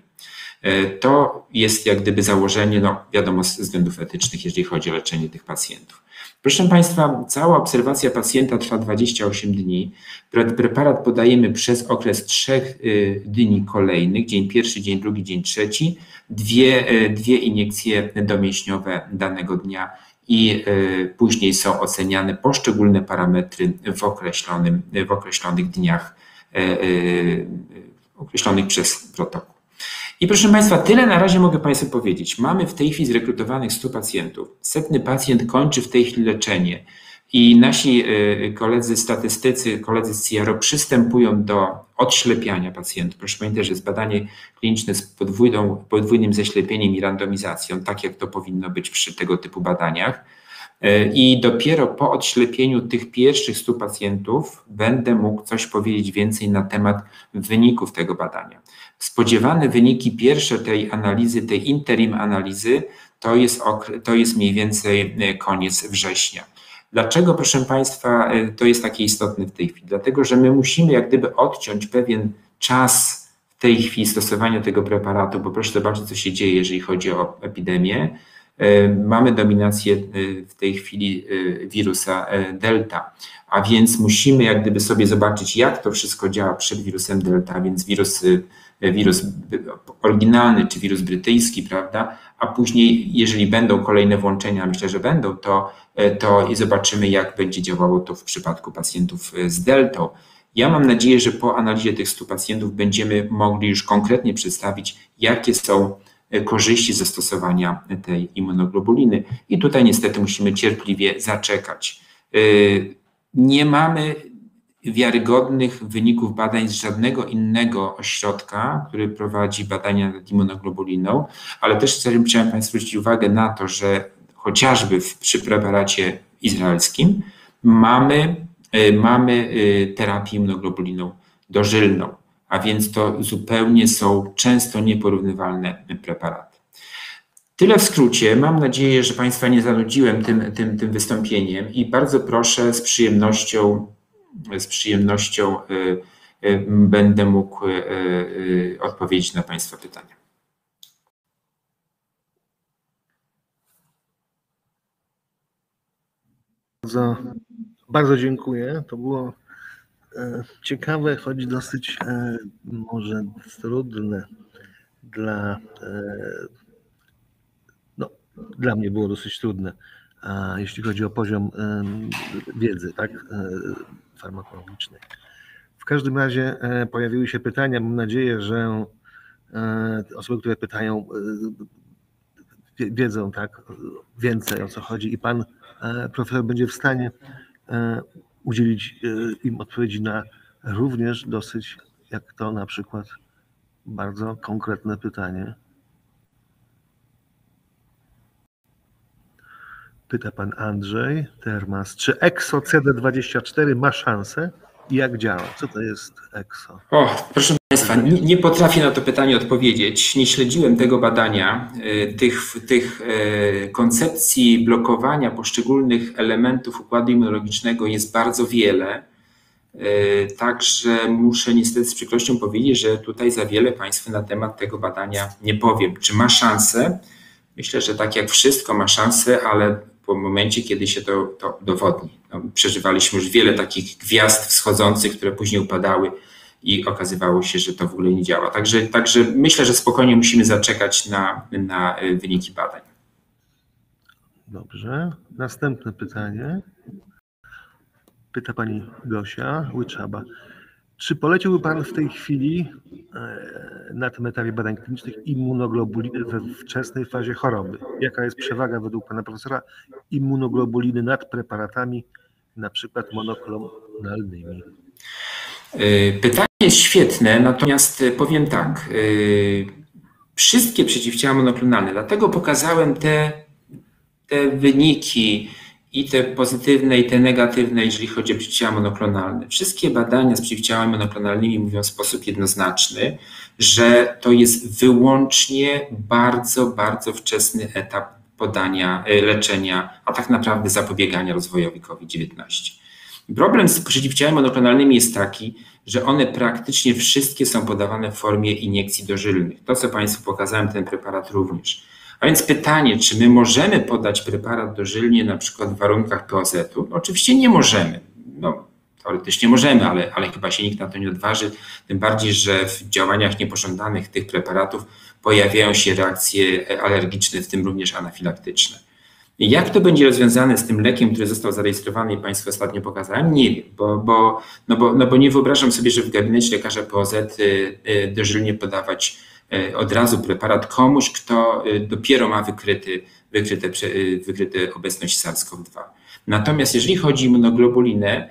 To jest jak gdyby założenie, no wiadomo, z względów etycznych, jeżeli chodzi o leczenie tych pacjentów. Proszę Państwa, cała obserwacja pacjenta trwa dwadzieścia osiem dni. Preparat podajemy przez okres trzech dni kolejnych, dzień pierwszy, dzień drugi, dzień trzeci, dwie, dwie iniekcje domięśniowe danego dnia i później są oceniane poszczególne parametry w, określonym, w określonych dniach określonych przez protokół. I proszę Państwa, tyle na razie mogę Państwu powiedzieć. Mamy w tej chwili zrekrutowanych stu pacjentów. Setny pacjent kończy w tej chwili leczenie i nasi koledzy statystycy, koledzy z C R O przystępują do odślepiania pacjentów. Proszę pamiętać, że jest badanie kliniczne z podwójną, podwójnym ześlepieniem i randomizacją, tak jak to powinno być przy tego typu badaniach. I dopiero po odślepieniu tych pierwszych stu pacjentów będę mógł coś powiedzieć więcej na temat wyników tego badania. Spodziewane wyniki pierwsze tej analizy, tej interim analizy, to jest, to jest mniej więcej koniec września. Dlaczego, proszę Państwa, to jest takie istotne w tej chwili? Dlatego, że my musimy jak gdyby odciąć pewien czas w tej chwili stosowania tego preparatu, bo proszę zobaczyć, co się dzieje, jeżeli chodzi o epidemię. Mamy dominację w tej chwili wirusa Delta, a więc musimy jak gdyby sobie zobaczyć, jak to wszystko działa przed wirusem Delta, a więc wirus, wirus oryginalny czy wirus brytyjski, prawda? A później, jeżeli będą kolejne włączenia, myślę, że będą, to, to i zobaczymy, jak będzie działało to w przypadku pacjentów z Deltą. Ja mam nadzieję, że po analizie tych stu pacjentów będziemy mogli już konkretnie przedstawić, jakie są korzyści zastosowania tej immunoglobuliny. I tutaj niestety musimy cierpliwie zaczekać. Nie mamy wiarygodnych wyników badań z żadnego innego ośrodka, który prowadzi badania nad immunoglobuliną, ale też chciałem Państwu zwrócić uwagę na to, że chociażby w, przy preparacie izraelskim mamy, mamy terapię immunoglobuliną dożylną, a więc to zupełnie są często nieporównywalne preparaty. Tyle w skrócie. Mam nadzieję, że Państwa nie zanudziłem tym, tym, tym wystąpieniem i bardzo proszę, z przyjemnością, z przyjemnością y, y, będę mógł y, y, odpowiedzieć na Państwa pytania. Bardzo, bardzo dziękuję. To było ciekawe, choć dosyć może trudne dla, no, dla mnie było dosyć trudne, jeśli chodzi o poziom wiedzy, tak, farmakologicznej. W każdym razie pojawiły się pytania. Mam nadzieję, że osoby, które pytają, wiedzą tak więcej, o co chodzi i pan profesor będzie w stanie udzielić im odpowiedzi na również dosyć, jak to na przykład, bardzo konkretne pytanie. Pyta pan Andrzej Termas, czy EXO C D dwadzieścia cztery ma szansę i jak działa? Co to jest EXO? O, proszę Państwa, nie, nie potrafię na to pytanie odpowiedzieć. Nie śledziłem tego badania, tych, tych koncepcji blokowania poszczególnych elementów układu immunologicznego jest bardzo wiele. Także muszę niestety z przykrością powiedzieć, że tutaj za wiele Państwu na temat tego badania nie powiem. Czy ma szansę? Myślę, że tak jak wszystko ma szansę, ale po momencie, kiedy się to, to dowodni. No, przeżywaliśmy już wiele takich gwiazd wschodzących, które później upadały i okazywało się, że to w ogóle nie działa. Także, także myślę, że spokojnie musimy zaczekać na, na wyniki badań. Dobrze. Następne pytanie. Pyta pani Gosia Łyczaba. Czy poleciłby pan w tej chwili na tym etapie badań klinicznych immunoglobuliny we wczesnej fazie choroby? Jaka jest przewaga według pana profesora immunoglobuliny nad preparatami, na przykład monoklonalnymi? Pytanie jest świetne, natomiast powiem tak. Wszystkie przeciwciała monoklonalne, dlatego pokazałem te, te wyniki i te pozytywne, i te negatywne, jeżeli chodzi o przeciwciała monoklonalne. Wszystkie badania z przeciwciałami monoklonalnymi mówią w sposób jednoznaczny, że to jest wyłącznie bardzo, bardzo wczesny etap podania, leczenia, a tak naprawdę zapobiegania rozwojowi COVID dziewiętnaście. Problem z przeciwciałami monoklonalnymi jest taki, że one praktycznie wszystkie są podawane w formie iniekcji dożylnych. To, co Państwu pokazałem, ten preparat również. A więc pytanie, czy my możemy podać preparat dożylnie na przykład w warunkach P O Z-u? No, oczywiście nie możemy. No, teoretycznie możemy, ale, ale chyba się nikt na to nie odważy. Tym bardziej, że w działaniach niepożądanych tych preparatów pojawiają się reakcje alergiczne, w tym również anafilaktyczne. Jak to będzie rozwiązane z tym lekiem, który został zarejestrowany i Państwu ostatnio pokazałem? Nie wiem, bo, bo, no bo, no bo nie wyobrażam sobie, że w gabinecie lekarza P O Z dożylnie podawać od razu preparat komuś, kto dopiero ma wykryty, wykryte, wykryte obecność SARS-CoV dwa. Natomiast jeżeli chodzi o immunoglobulinę,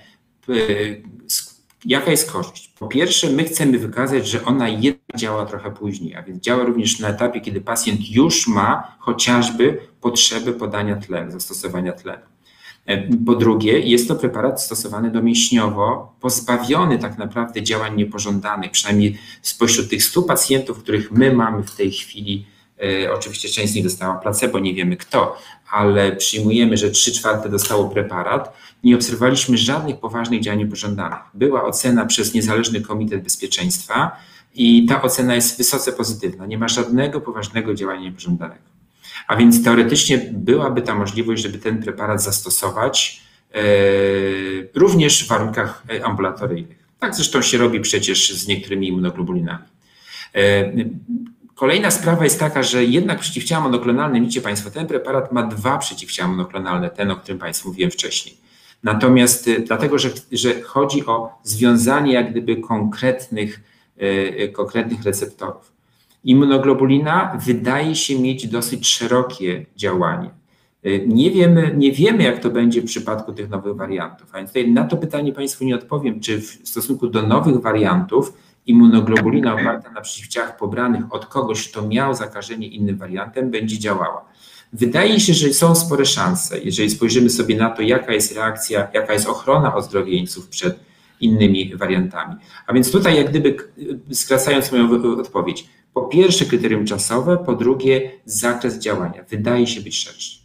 jaka jest korzyść? Po pierwsze, my chcemy wykazać, że ona jednak działa trochę później, a więc działa również na etapie, kiedy pacjent już ma chociażby potrzebę podania tlenu, zastosowania tlenu. Po drugie, jest to preparat stosowany domięśniowo, pozbawiony tak naprawdę działań niepożądanych, przynajmniej spośród tych stu pacjentów, których my mamy w tej chwili, e, oczywiście część z nich dostała placebo, nie wiemy kto, ale przyjmujemy, że trzy czwarte dostało preparat, nie obserwowaliśmy żadnych poważnych działań niepożądanych. Była ocena przez niezależny Komitet Bezpieczeństwa i ta ocena jest wysoce pozytywna, nie ma żadnego poważnego działania niepożądanego. A więc teoretycznie byłaby ta możliwość, żeby ten preparat zastosować również w warunkach ambulatoryjnych. Tak zresztą się robi przecież z niektórymi immunoglobulinami. Kolejna sprawa jest taka, że jednak przeciwciała monoklonalne, widzicie Państwo, ten preparat ma dwa przeciwciała monoklonalne, ten, o którym Państwu mówiłem wcześniej. Natomiast dlatego, że, że chodzi o związanie jak gdyby konkretnych, konkretnych receptorów. Immunoglobulina wydaje się mieć dosyć szerokie działanie. Nie wiemy, nie wiemy, jak to będzie w przypadku tych nowych wariantów. A więc tutaj na to pytanie Państwu nie odpowiem, czy w stosunku do nowych wariantów immunoglobulina oparta na przeciwciałach pobranych od kogoś, kto miał zakażenie innym wariantem, będzie działała. Wydaje się, że są spore szanse, jeżeli spojrzymy sobie na to, jaka jest reakcja, jaka jest ochrona ozdrowieńców przed innymi wariantami. A więc tutaj jak gdyby skracając moją odpowiedź, po pierwsze kryterium czasowe, po drugie zakres działania. Wydaje się być szerszy.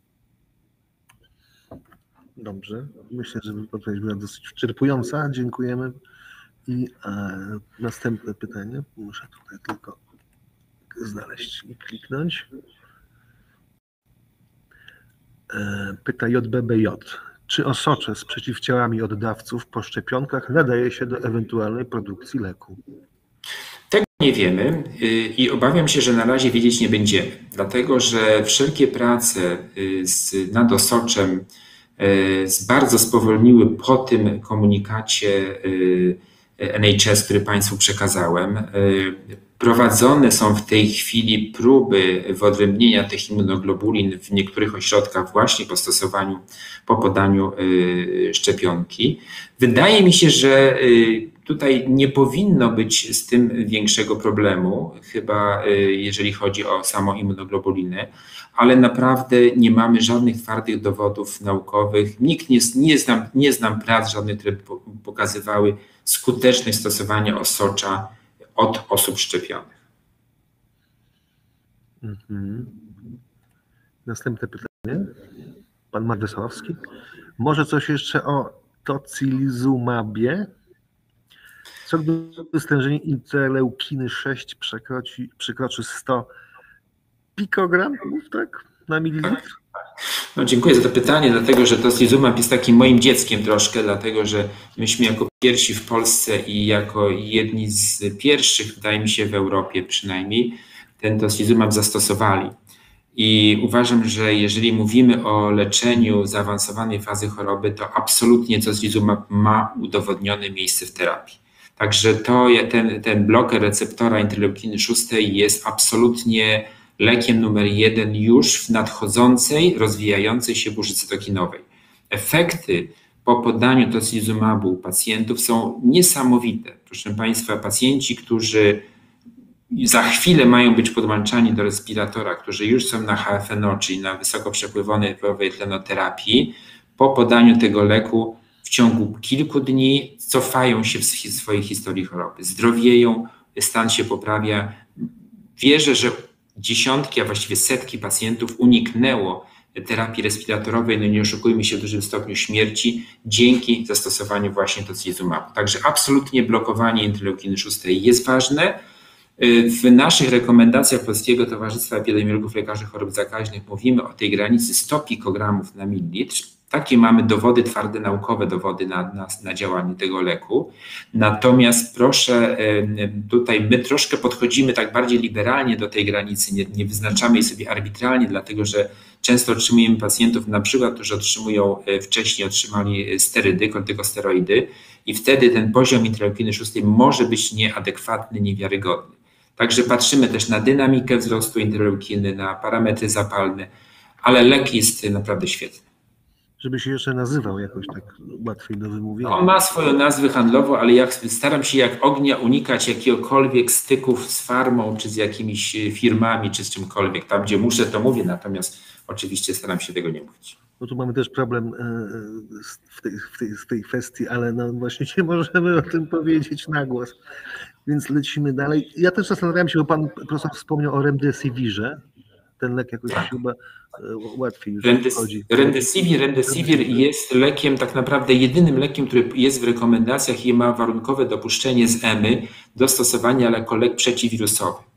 Dobrze, myślę, że odpowiedź była dosyć wyczerpująca. Dziękujemy. I e, następne pytanie. Muszę tutaj tylko znaleźć i kliknąć. E, pyta J B B J. Czy osocze z przeciwciałami oddawców po szczepionkach nadaje się do ewentualnej produkcji leku? Tego nie wiemy i obawiam się, że na razie wiedzieć nie będziemy. Dlatego, że wszelkie prace z, nad osoczem bardzo spowolniły po tym komunikacie N H S, który Państwu przekazałem. Prowadzone są w tej chwili próby wyodrębnienia tych immunoglobulin w niektórych ośrodkach właśnie po stosowaniu, po podaniu szczepionki. Wydaje mi się, że tutaj nie powinno być z tym większego problemu, chyba jeżeli chodzi o samą immunoglobulinę, ale naprawdę nie mamy żadnych twardych dowodów naukowych. Nikt nie, nie, znam, nie znam prac żadnych, które pokazywały skuteczność stosowania osocza od osób szczepionych. Mhm. Następne pytanie. Pan Marek Wesołowski. Może coś jeszcze o tocilizumabie? Co gdy stężenie interleukiny sześć przekroczy, przekroczy sto pikogramów, tak? Na mililitr? No, dziękuję za to pytanie, dlatego że tocilizumab jest takim moim dzieckiem troszkę, dlatego że myśmy jako pierwsi w Polsce i jako jedni z pierwszych, wydaje mi się w Europie przynajmniej, ten tocilizumab zastosowali. I uważam, że jeżeli mówimy o leczeniu zaawansowanej fazy choroby, to absolutnie tocilizumab ma udowodnione miejsce w terapii. Także to, ten, ten bloker receptora interleukiny szóstej jest absolutnie lekiem numer jeden już w nadchodzącej, rozwijającej się burzy cytokinowej. Efekty po podaniu tocilizumabu u pacjentów są niesamowite. Proszę Państwa, pacjenci, którzy za chwilę mają być podłączani do respiratora, którzy już są na H F N O, czyli na wysoko przepływowej tlenoterapii, po podaniu tego leku w ciągu kilku dni cofają się w swojej historii choroby, zdrowieją, stan się poprawia. Wierzę, że dziesiątki, a właściwie setki pacjentów uniknęło terapii respiratorowej, no nie oszukujmy się, w dużym stopniu śmierci dzięki zastosowaniu właśnie tocilizumabu. Także absolutnie blokowanie interleukiny szóstej jest ważne. W naszych rekomendacjach Polskiego Towarzystwa Epidemiologów Lekarzy Chorób Zakaźnych mówimy o tej granicy sto pikogramów na mililitr. Takie mamy dowody twarde, naukowe dowody na, na, na działanie tego leku. Natomiast proszę, tutaj my troszkę podchodzimy tak bardziej liberalnie do tej granicy, nie, nie wyznaczamy jej sobie arbitralnie, dlatego że często otrzymujemy pacjentów, na przykład, którzy otrzymują, wcześniej otrzymali sterydy, kortykosteroidy i wtedy ten poziom interleukiny szóstej może być nieadekwatny, niewiarygodny. Także patrzymy też na dynamikę wzrostu interleukiny, na parametry zapalne, ale lek jest naprawdę świetny. Żeby się jeszcze nazywał jakoś tak łatwiej do wymówienia. On ma swoją nazwę handlową, ale jak, staram się jak ognia unikać jakiegokolwiek styków z farmą, czy z jakimiś firmami, czy z czymkolwiek. Tam, gdzie muszę, to mówię, natomiast oczywiście staram się tego nie mówić. No tu mamy też problem w tej, w tej, w tej kwestii, ale no właśnie nie możemy o tym powiedzieć na głos. Więc lecimy dalej. Ja też zastanawiam się, bo pan profesor wspomniał o remdesivirze. Ten lek jakoś tak. chyba łatwiej już Rendes, wchodzi. Remdesivir, Remdesivir jest lekiem, tak naprawdę jedynym lekiem, który jest w rekomendacjach i ma warunkowe dopuszczenie z E M Y do stosowania jako lek przeciwwirusowy.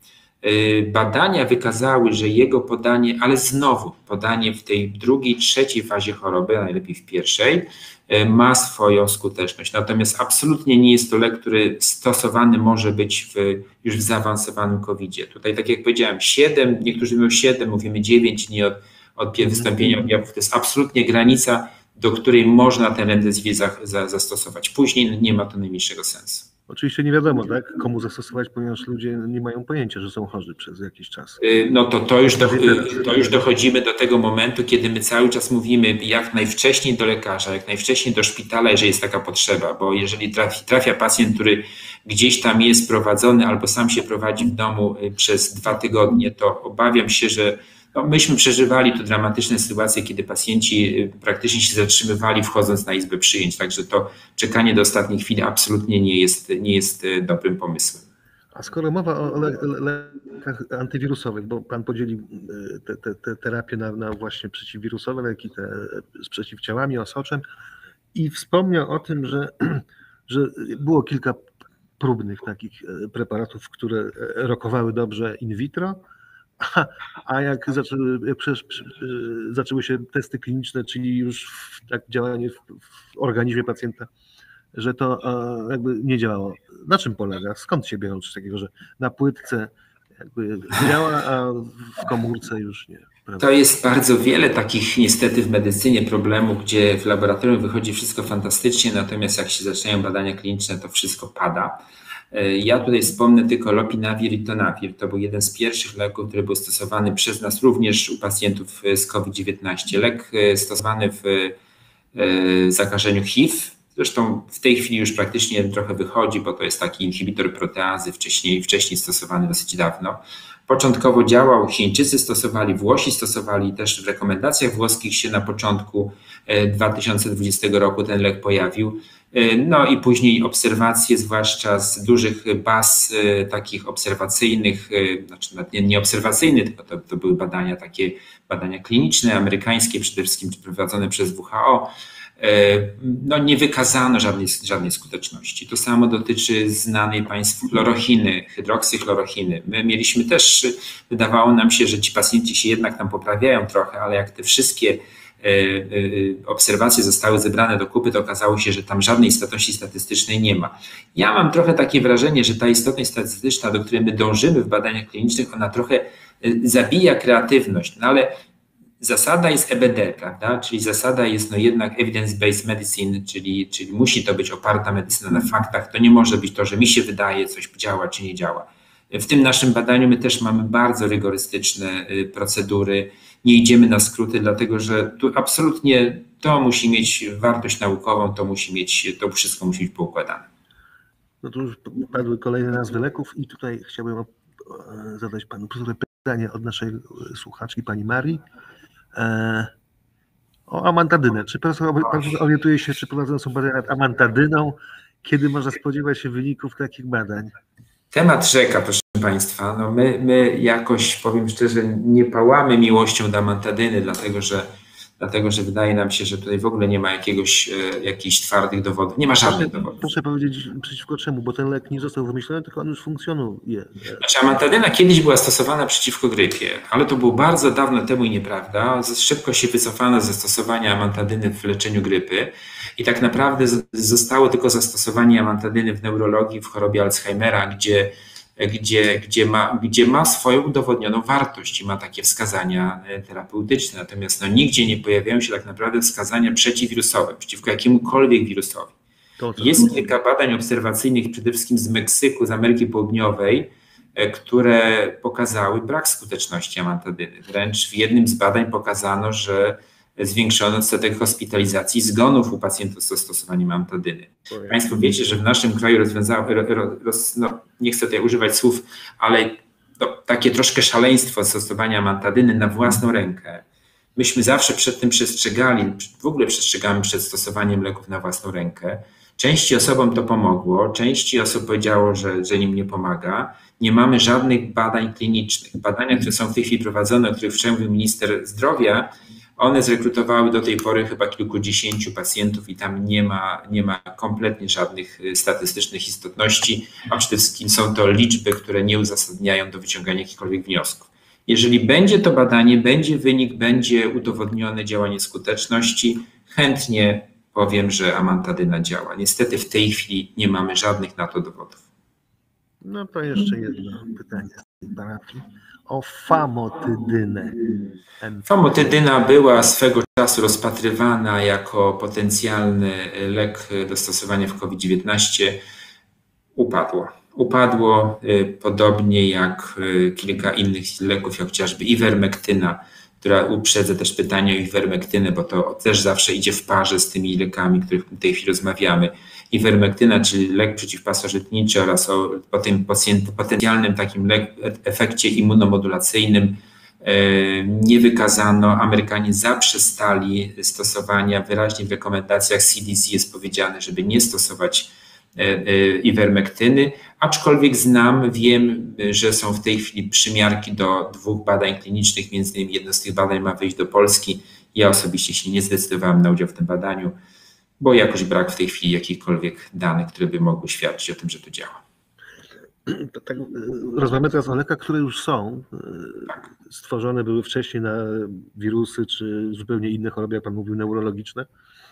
Badania wykazały, że jego podanie, ale znowu podanie w tej drugiej, trzeciej fazie choroby, a najlepiej w pierwszej, ma swoją skuteczność. Natomiast absolutnie nie jest to lek, który stosowany może być w, już w zaawansowanym kowidzie. Tutaj, tak jak powiedziałem, siedem, niektórzy mówią siedem, mówimy dziewięć dni od, od wystąpienia objawów. To jest absolutnie granica, do której można ten remdesivir za, za, zastosować. Później nie ma to najmniejszego sensu. Oczywiście nie wiadomo, tak, komu zastosować, ponieważ ludzie nie mają pojęcia, że są chorzy przez jakiś czas. No to, to, już do, to już dochodzimy do tego momentu, kiedy my cały czas mówimy jak najwcześniej do lekarza, jak najwcześniej do szpitala, jeżeli jest taka potrzeba, bo jeżeli trafi, trafia pacjent, który gdzieś tam jest prowadzony albo sam się prowadzi w domu przez dwa tygodnie, to obawiam się, że no, myśmy przeżywali tu dramatyczne sytuacje, kiedy pacjenci praktycznie się zatrzymywali wchodząc na izbę przyjęć, także to czekanie do ostatniej chwili absolutnie nie jest, nie jest dobrym pomysłem. A skoro mowa o lekach antywirusowych, bo pan podzielił te, te, te terapie na, na właśnie przeciwwirusowe leki, te z przeciwciałami, osoczem i wspomniał o tym, że, że było kilka próbnych takich preparatów, które rokowały dobrze in vitro, A, a jak zaczęły, jak przecież, zaczęły się testy kliniczne, czyli już w, tak działanie w, w organizmie pacjenta, że to jakby nie działało. Na czym polega? Skąd się biorą coś takiego, że na płytce jakby działa, a w komórce już nie? Prawda? To jest bardzo wiele takich niestety w medycynie problemów, gdzie w laboratorium wychodzi wszystko fantastycznie, natomiast jak się zaczynają badania kliniczne, to wszystko pada. Ja tutaj wspomnę tylko lopinavir i tonavir. To był jeden z pierwszych leków, który był stosowany przez nas również u pacjentów z COVID dziewiętnaście. Lek stosowany w zakażeniu H I V. Zresztą w tej chwili już praktycznie trochę wychodzi, bo to jest taki inhibitor proteazy, wcześniej, wcześniej stosowany dosyć dawno. Początkowo działał, Chińczycy stosowali, Włosi stosowali, też w rekomendacjach włoskich się na początku dwa tysiące dwudziestego roku ten lek pojawił. No i później obserwacje, zwłaszcza z dużych baz takich obserwacyjnych, znaczy nie, nie obserwacyjnych, tylko to, to były badania takie, badania kliniczne, amerykańskie przede wszystkim prowadzone przez W H O. No nie wykazano żadnej, żadnej skuteczności. To samo dotyczy znanej Państwu chlorochiny, hydroksychlorochiny. My mieliśmy też, wydawało nam się, że ci pacjenci się jednak tam poprawiają trochę, ale jak te wszystkie obserwacje zostały zebrane do kupy, to okazało się, że tam żadnej istotności statystycznej nie ma. Ja mam trochę takie wrażenie, że ta istotność statystyczna, do której my dążymy w badaniach klinicznych, ona trochę zabija kreatywność, no ale zasada jest E B D, prawda? Czyli zasada jest no jednak evidence-based medicine, czyli, czyli musi to być oparta medycyna na faktach. To nie może być to, że mi się wydaje, coś działa czy nie działa. W tym naszym badaniu my też mamy bardzo rygorystyczne procedury. Nie idziemy na skróty, dlatego że tu absolutnie to musi mieć wartość naukową, to musi mieć, to wszystko musi być poukładane. No to już padły kolejne nazwy leków i tutaj chciałbym zadać panu pytanie od naszej słuchaczki, pani Marii. O amantadynę. Czy pan orientuje się, czy prowadzone są badania nad amantadyną? Kiedy można spodziewać się wyników takich badań? Temat rzeka, proszę Państwa. No my, my jakoś, powiem szczerze, nie pałamy miłością do amantadyny, dlatego że, dlatego że wydaje nam się, że tutaj w ogóle nie ma jakiegoś, e, jakichś twardych dowodów. Nie ma żadnych dowodów. Proszę powiedzieć przeciwko czemu, bo ten lek nie został wymyślony, tylko on już funkcjonuje. Znaczy amantadyna kiedyś była stosowana przeciwko grypie, ale to było bardzo dawno temu i nieprawda. Szybko się wycofano ze stosowania amantadyny w leczeniu grypy i tak naprawdę zostało tylko zastosowanie amantadyny w neurologii, w chorobie Alzheimera, gdzie Gdzie, gdzie, ma, gdzie ma swoją udowodnioną wartość i ma takie wskazania terapeutyczne. Natomiast no, nigdzie nie pojawiają się tak naprawdę wskazania przeciwwirusowe, przeciwko jakiemukolwiek wirusowi. Jest kilka badań obserwacyjnych, przede wszystkim z Meksyku, z Ameryki Południowej, które pokazały brak skuteczności amantadyny. Wręcz w jednym z badań pokazano, że zwiększono odsetek hospitalizacji, zgonów u pacjentów z stosowaniem amantadyny. Państwo wiecie, że w naszym kraju rozwiązało, roz, no, nie chcę tutaj używać słów, ale no, takie troszkę szaleństwo stosowania amantadyny na własną rękę. Myśmy zawsze przed tym przestrzegali, w ogóle przestrzegamy przed stosowaniem leków na własną rękę. Części osobom to pomogło, części osób powiedziało, że, że im nie pomaga. Nie mamy żadnych badań klinicznych. Badania, które są w tej chwili prowadzone, o których wczoraj mówił minister zdrowia, One zrekrutowały do tej pory chyba kilkudziesięciu pacjentów i tam nie ma, nie ma kompletnie żadnych statystycznych istotności, a przede wszystkim są to liczby, które nie uzasadniają do wyciągania jakichkolwiek wniosków. Jeżeli będzie to badanie, będzie wynik, będzie udowodnione działanie skuteczności, chętnie powiem, że amantadyna działa. Niestety w tej chwili nie mamy żadnych na to dowodów. No to jeszcze jedno pytanie z tej parafii. O famotydynę. Famotydyna była swego czasu rozpatrywana jako potencjalny lek do stosowania w COVID dziewiętnaście. Upadło. Upadło podobnie jak kilka innych leków, jak chociażby iwermektyna, która uprzedza też pytanie o iwermektynę, bo to też zawsze idzie w parze z tymi lekami, o których w tej chwili rozmawiamy. Iwermektyna, czyli lek przeciwpasożytniczy oraz o, o tym potencjalnym takim lek, efekcie immunomodulacyjnym nie wykazano. Amerykanie zaprzestali stosowania. Wyraźnie w rekomendacjach C D C jest powiedziane, żeby nie stosować iwermektyny, aczkolwiek znam, wiem, że są w tej chwili przymiarki do dwóch badań klinicznych, między innymi jedno z tych badań ma wyjść do Polski. Ja osobiście się nie zdecydowałem na udział w tym badaniu, bo jakoś brak w tej chwili jakichkolwiek danych, które by mogły świadczyć o tym, że to działa. To tak, rozmawiamy teraz o lekach, które już są. Tak. Stworzone były wcześniej na wirusy czy zupełnie inne choroby, jak pan mówił, neurologiczne.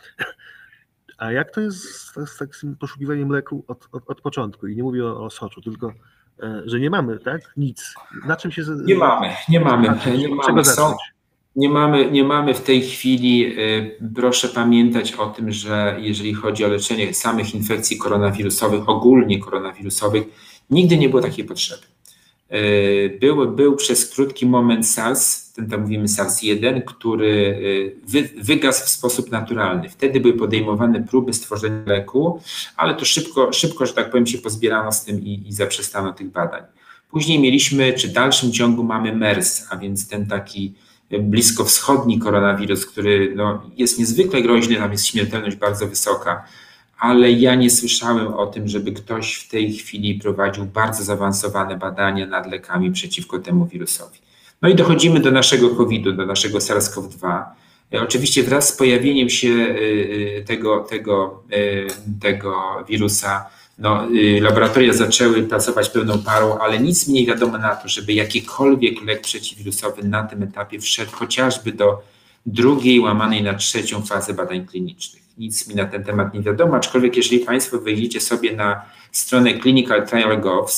A jak to jest z, z takim poszukiwaniem leku od, od, od początku? I nie mówię o, o soczu, tylko że nie mamy, tak? Nic. Na czym się... Nie mamy, nie mamy. Nie mamy. Są, nie mamy, nie mamy w tej chwili. Proszę pamiętać o tym, że jeżeli chodzi o leczenie samych infekcji koronawirusowych, ogólnie koronawirusowych, nigdy nie było takiej potrzeby. Był, był przez krótki moment SARS, ten tam mówimy SARS jeden, który wy, wygasł w sposób naturalny. Wtedy były podejmowane próby stworzenia leku, ale to szybko, szybko, że tak powiem, się pozbierano z tym i, i zaprzestano tych badań. Później mieliśmy, czy w dalszym ciągu mamy MERS, a więc ten taki bliskowschodni koronawirus, który no, jest niezwykle groźny, tam jest śmiertelność bardzo wysoka, ale ja nie słyszałem o tym, żeby ktoś w tej chwili prowadził bardzo zaawansowane badania nad lekami przeciwko temu wirusowi. No i dochodzimy do naszego kowida, do naszego SARS CoV dwa. Oczywiście wraz z pojawieniem się tego, tego, tego wirusa, no, laboratoria zaczęły pracować pełną parą, ale nic mi nie wiadomo na to, żeby jakikolwiek lek przeciwwirusowy na tym etapie wszedł chociażby do drugiej łamanej na trzecią fazę badań klinicznych. Nic mi na ten temat nie wiadomo, aczkolwiek jeżeli Państwo wejdziecie sobie na stronę clinical trial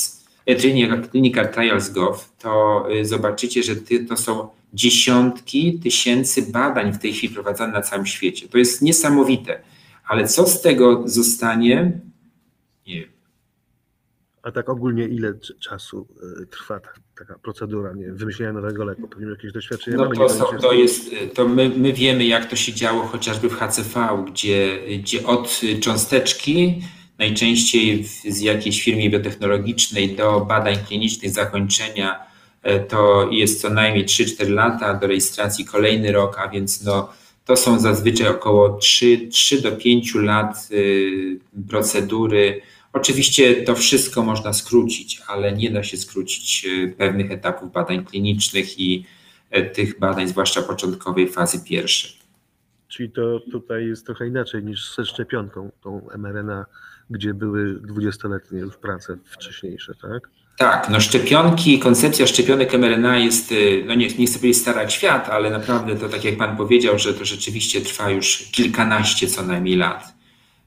trials kropka gov, to zobaczycie, że to są dziesiątki tysięcy badań w tej chwili prowadzone na całym świecie. To jest niesamowite, ale co z tego zostanie? Nie wiem. A tak ogólnie ile czasu trwa ta, taka procedura, nie wiem, wymyślenia nowego leku? Pewnie jakieś doświadczenia no mamy. To, są, to jest, to my, my wiemy, jak to się działo chociażby w H C V, gdzie, gdzie od cząsteczki, najczęściej z jakiejś firmie biotechnologicznej, do badań klinicznych, zakończenia, to jest co najmniej trzy cztery lata, do rejestracji kolejny rok, a więc no, to są zazwyczaj około trzy do pięciu lat procedury. Oczywiście to wszystko można skrócić, ale nie da się skrócić pewnych etapów badań klinicznych i tych badań, zwłaszcza początkowej fazy pierwszej. Czyli to tutaj jest trochę inaczej niż ze szczepionką, tą em R N A, gdzie były dwudziestoletnie już prace wcześniejsze, tak? Tak, no szczepionki, koncepcja szczepionek em R N A jest, no nie, nie chcę powiedzieć stara jak świat, ale naprawdę to tak jak Pan powiedział, że to rzeczywiście trwa już kilkanaście co najmniej lat.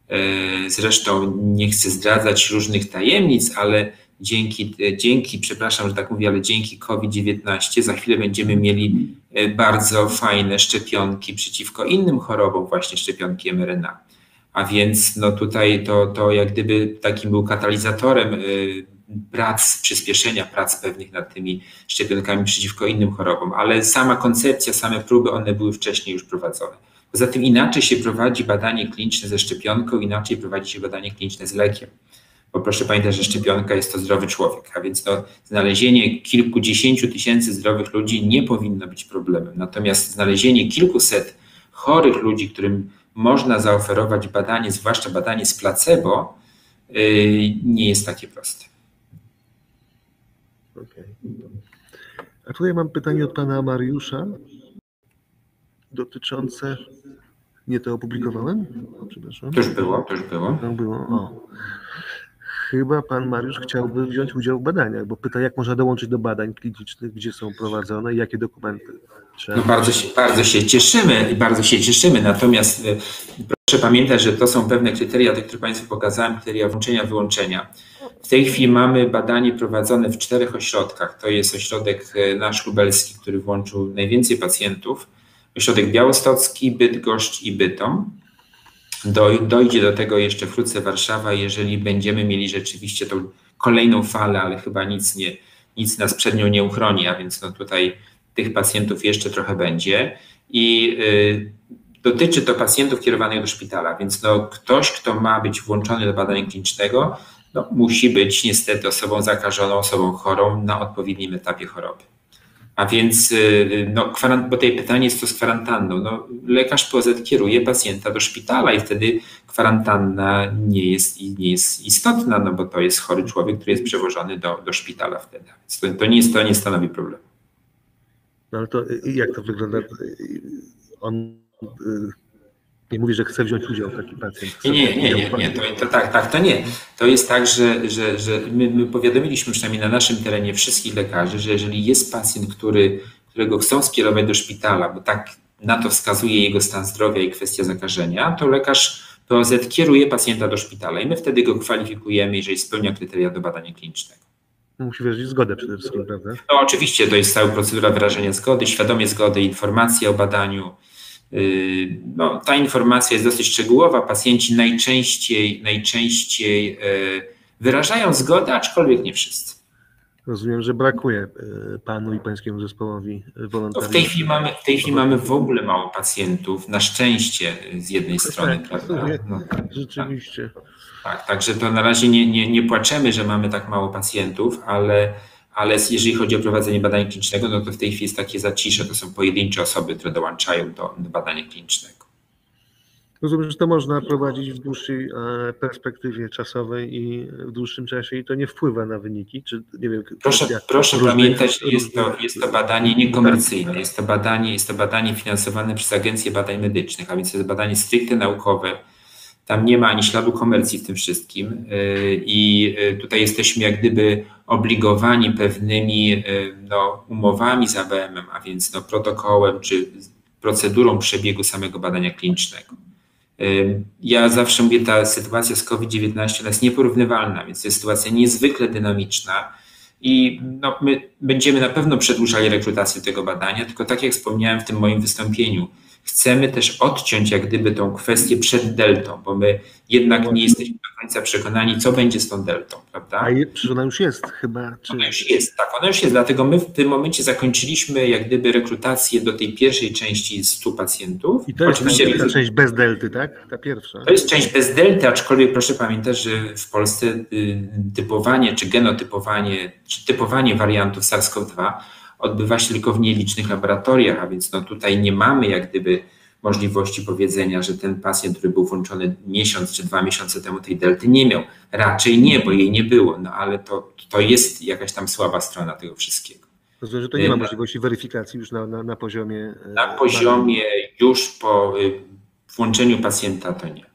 Zresztą nie chcę zdradzać różnych tajemnic, ale dzięki, dzięki, przepraszam, że tak mówię, ale dzięki COVID dziewiętnaście za chwilę będziemy mieli bardzo fajne szczepionki przeciwko innym chorobom, właśnie szczepionki em R N A. A więc no tutaj to, to jak gdyby takim był katalizatorem prac, przyspieszenia prac pewnych nad tymi szczepionkami przeciwko innym chorobom, ale sama koncepcja, same próby, one były wcześniej już prowadzone. Poza tym inaczej się prowadzi badanie kliniczne ze szczepionką, inaczej prowadzi się badanie kliniczne z lekiem. Bo proszę pamiętać, że szczepionka jest to zdrowy człowiek, a więc to znalezienie kilkudziesięciu tysięcy zdrowych ludzi nie powinno być problemem. Natomiast znalezienie kilkuset chorych ludzi, którym można zaoferować badanie, zwłaszcza badanie z placebo, nie jest takie proste. Okay. A tutaj mam pytanie od pana Mariusza. dotyczące... Nie to opublikowałem? O, przepraszam. To już było, to już było. To było, o. Chyba pan Mariusz chciałby wziąć udział w badaniach, bo pyta, jak można dołączyć do badań klinicznych, gdzie są prowadzone i jakie dokumenty trzeba. No bardzo się, bardzo się cieszymy i bardzo się cieszymy, natomiast y, proszę pamiętać, że to są pewne kryteria, te, które Państwu pokazałem, kryteria włączenia, wyłączenia. W tej chwili mamy badanie prowadzone w czterech ośrodkach. To jest ośrodek nasz lubelski, który włączył najwięcej pacjentów, ośrodek białostocki, Bydgoszcz i Bytom. Do, dojdzie do tego jeszcze wkrótce Warszawa, jeżeli będziemy mieli rzeczywiście tą kolejną falę, ale chyba nic, nie, nic nas przed nią nie uchroni, a więc no tutaj tych pacjentów jeszcze trochę będzie. I y, dotyczy to pacjentów kierowanych do szpitala, więc no ktoś, kto ma być włączony do badania klinicznego, no musi być niestety osobą zakażoną, osobą chorą na odpowiednim etapie choroby. A więc, no, bo tutaj pytanie jest to z kwarantanną. No, lekarz P O Z kieruje pacjenta do szpitala i wtedy kwarantanna nie jest, nie jest istotna, no bo to jest chory człowiek, który jest przewożony do, do szpitala wtedy. Więc to, to, nie jest, to nie stanowi problemu. No ale to jak to wygląda? On nie mówi, że chce wziąć udział taki pacjent. Nie, nie, nie, nie, nie. To, to tak, tak, to nie. To jest tak, że, że, że my, my powiadomiliśmy przynajmniej na naszym terenie wszystkich lekarzy, że jeżeli jest pacjent, który, którego chcą skierować do szpitala, bo tak na to wskazuje jego stan zdrowia i kwestia zakażenia, to lekarz P O Z kieruje pacjenta do szpitala i my wtedy go kwalifikujemy, jeżeli spełnia kryteria do badania klinicznego. Musi wyrazić zgodę przede wszystkim, prawda? No oczywiście, to jest cała procedura wyrażenia zgody, świadomie zgody, informacja o badaniu. No, ta informacja jest dosyć szczegółowa. Pacjenci najczęściej, najczęściej wyrażają zgodę, aczkolwiek nie wszyscy. Rozumiem, że brakuje panu i pańskiemu zespołowi wolontariuszy. No w tej chwili mamy, w tej chwili mamy w ogóle mało pacjentów, na szczęście z jednej strony, tak, prawda? No, rzeczywiście. Tak, tak, także to na razie nie, nie, nie płaczemy, że mamy tak mało pacjentów, ale, ale jeżeli chodzi o prowadzenie badania klinicznego, no to w tej chwili jest takie zacisze, to są pojedyncze osoby, które dołączają do, do badania klinicznego. Rozumiem, że to można prowadzić w dłuższej perspektywie czasowej i w dłuższym czasie i to nie wpływa na wyniki? Czy, nie wiem, proszę proszę różnych, pamiętać, że jest to, jest to badanie niekomercyjne, jest to badanie, jest to badanie finansowane przez Agencję Badań Medycznych, a więc to jest badanie stricte naukowe. Tam nie ma ani śladu komercji w tym wszystkim i tutaj jesteśmy jak gdyby obligowani pewnymi no, umowami z A B M em, a więc no, protokołem czy procedurą przebiegu samego badania klinicznego. Ja zawsze mówię, ta sytuacja z COVID dziewiętnaście jest nieporównywalna, więc to jest sytuacja niezwykle dynamiczna i no, my będziemy na pewno przedłużali rekrutację tego badania, tylko tak jak wspomniałem w tym moim wystąpieniu, chcemy też odciąć jak gdyby tą kwestię przed deltą, bo my jednak nie jesteśmy do końca przekonani, co będzie z tą deltą, prawda? A je, ona już jest chyba. Czy... Ona już jest, tak, ona już jest, dlatego my w tym momencie zakończyliśmy jak gdyby rekrutację do tej pierwszej części stu pacjentów. I to jest Oczywiście, ta część bez delty, tak? Ta pierwsza. To jest część bez delty, aczkolwiek proszę pamiętać, że w Polsce typowanie, czy genotypowanie, czy typowanie wariantów SARS-CoV dwa odbywa się tylko w nielicznych laboratoriach, a więc no tutaj nie mamy jak gdyby możliwości powiedzenia, że ten pacjent, który był włączony miesiąc czy dwa miesiące temu tej delty nie miał. Raczej nie, bo jej nie było, no ale to, to jest jakaś tam słaba strona tego wszystkiego. Rozumiem, że to nie ma możliwości weryfikacji już na, na, na poziomie... Na poziomie już po włączeniu pacjenta to nie.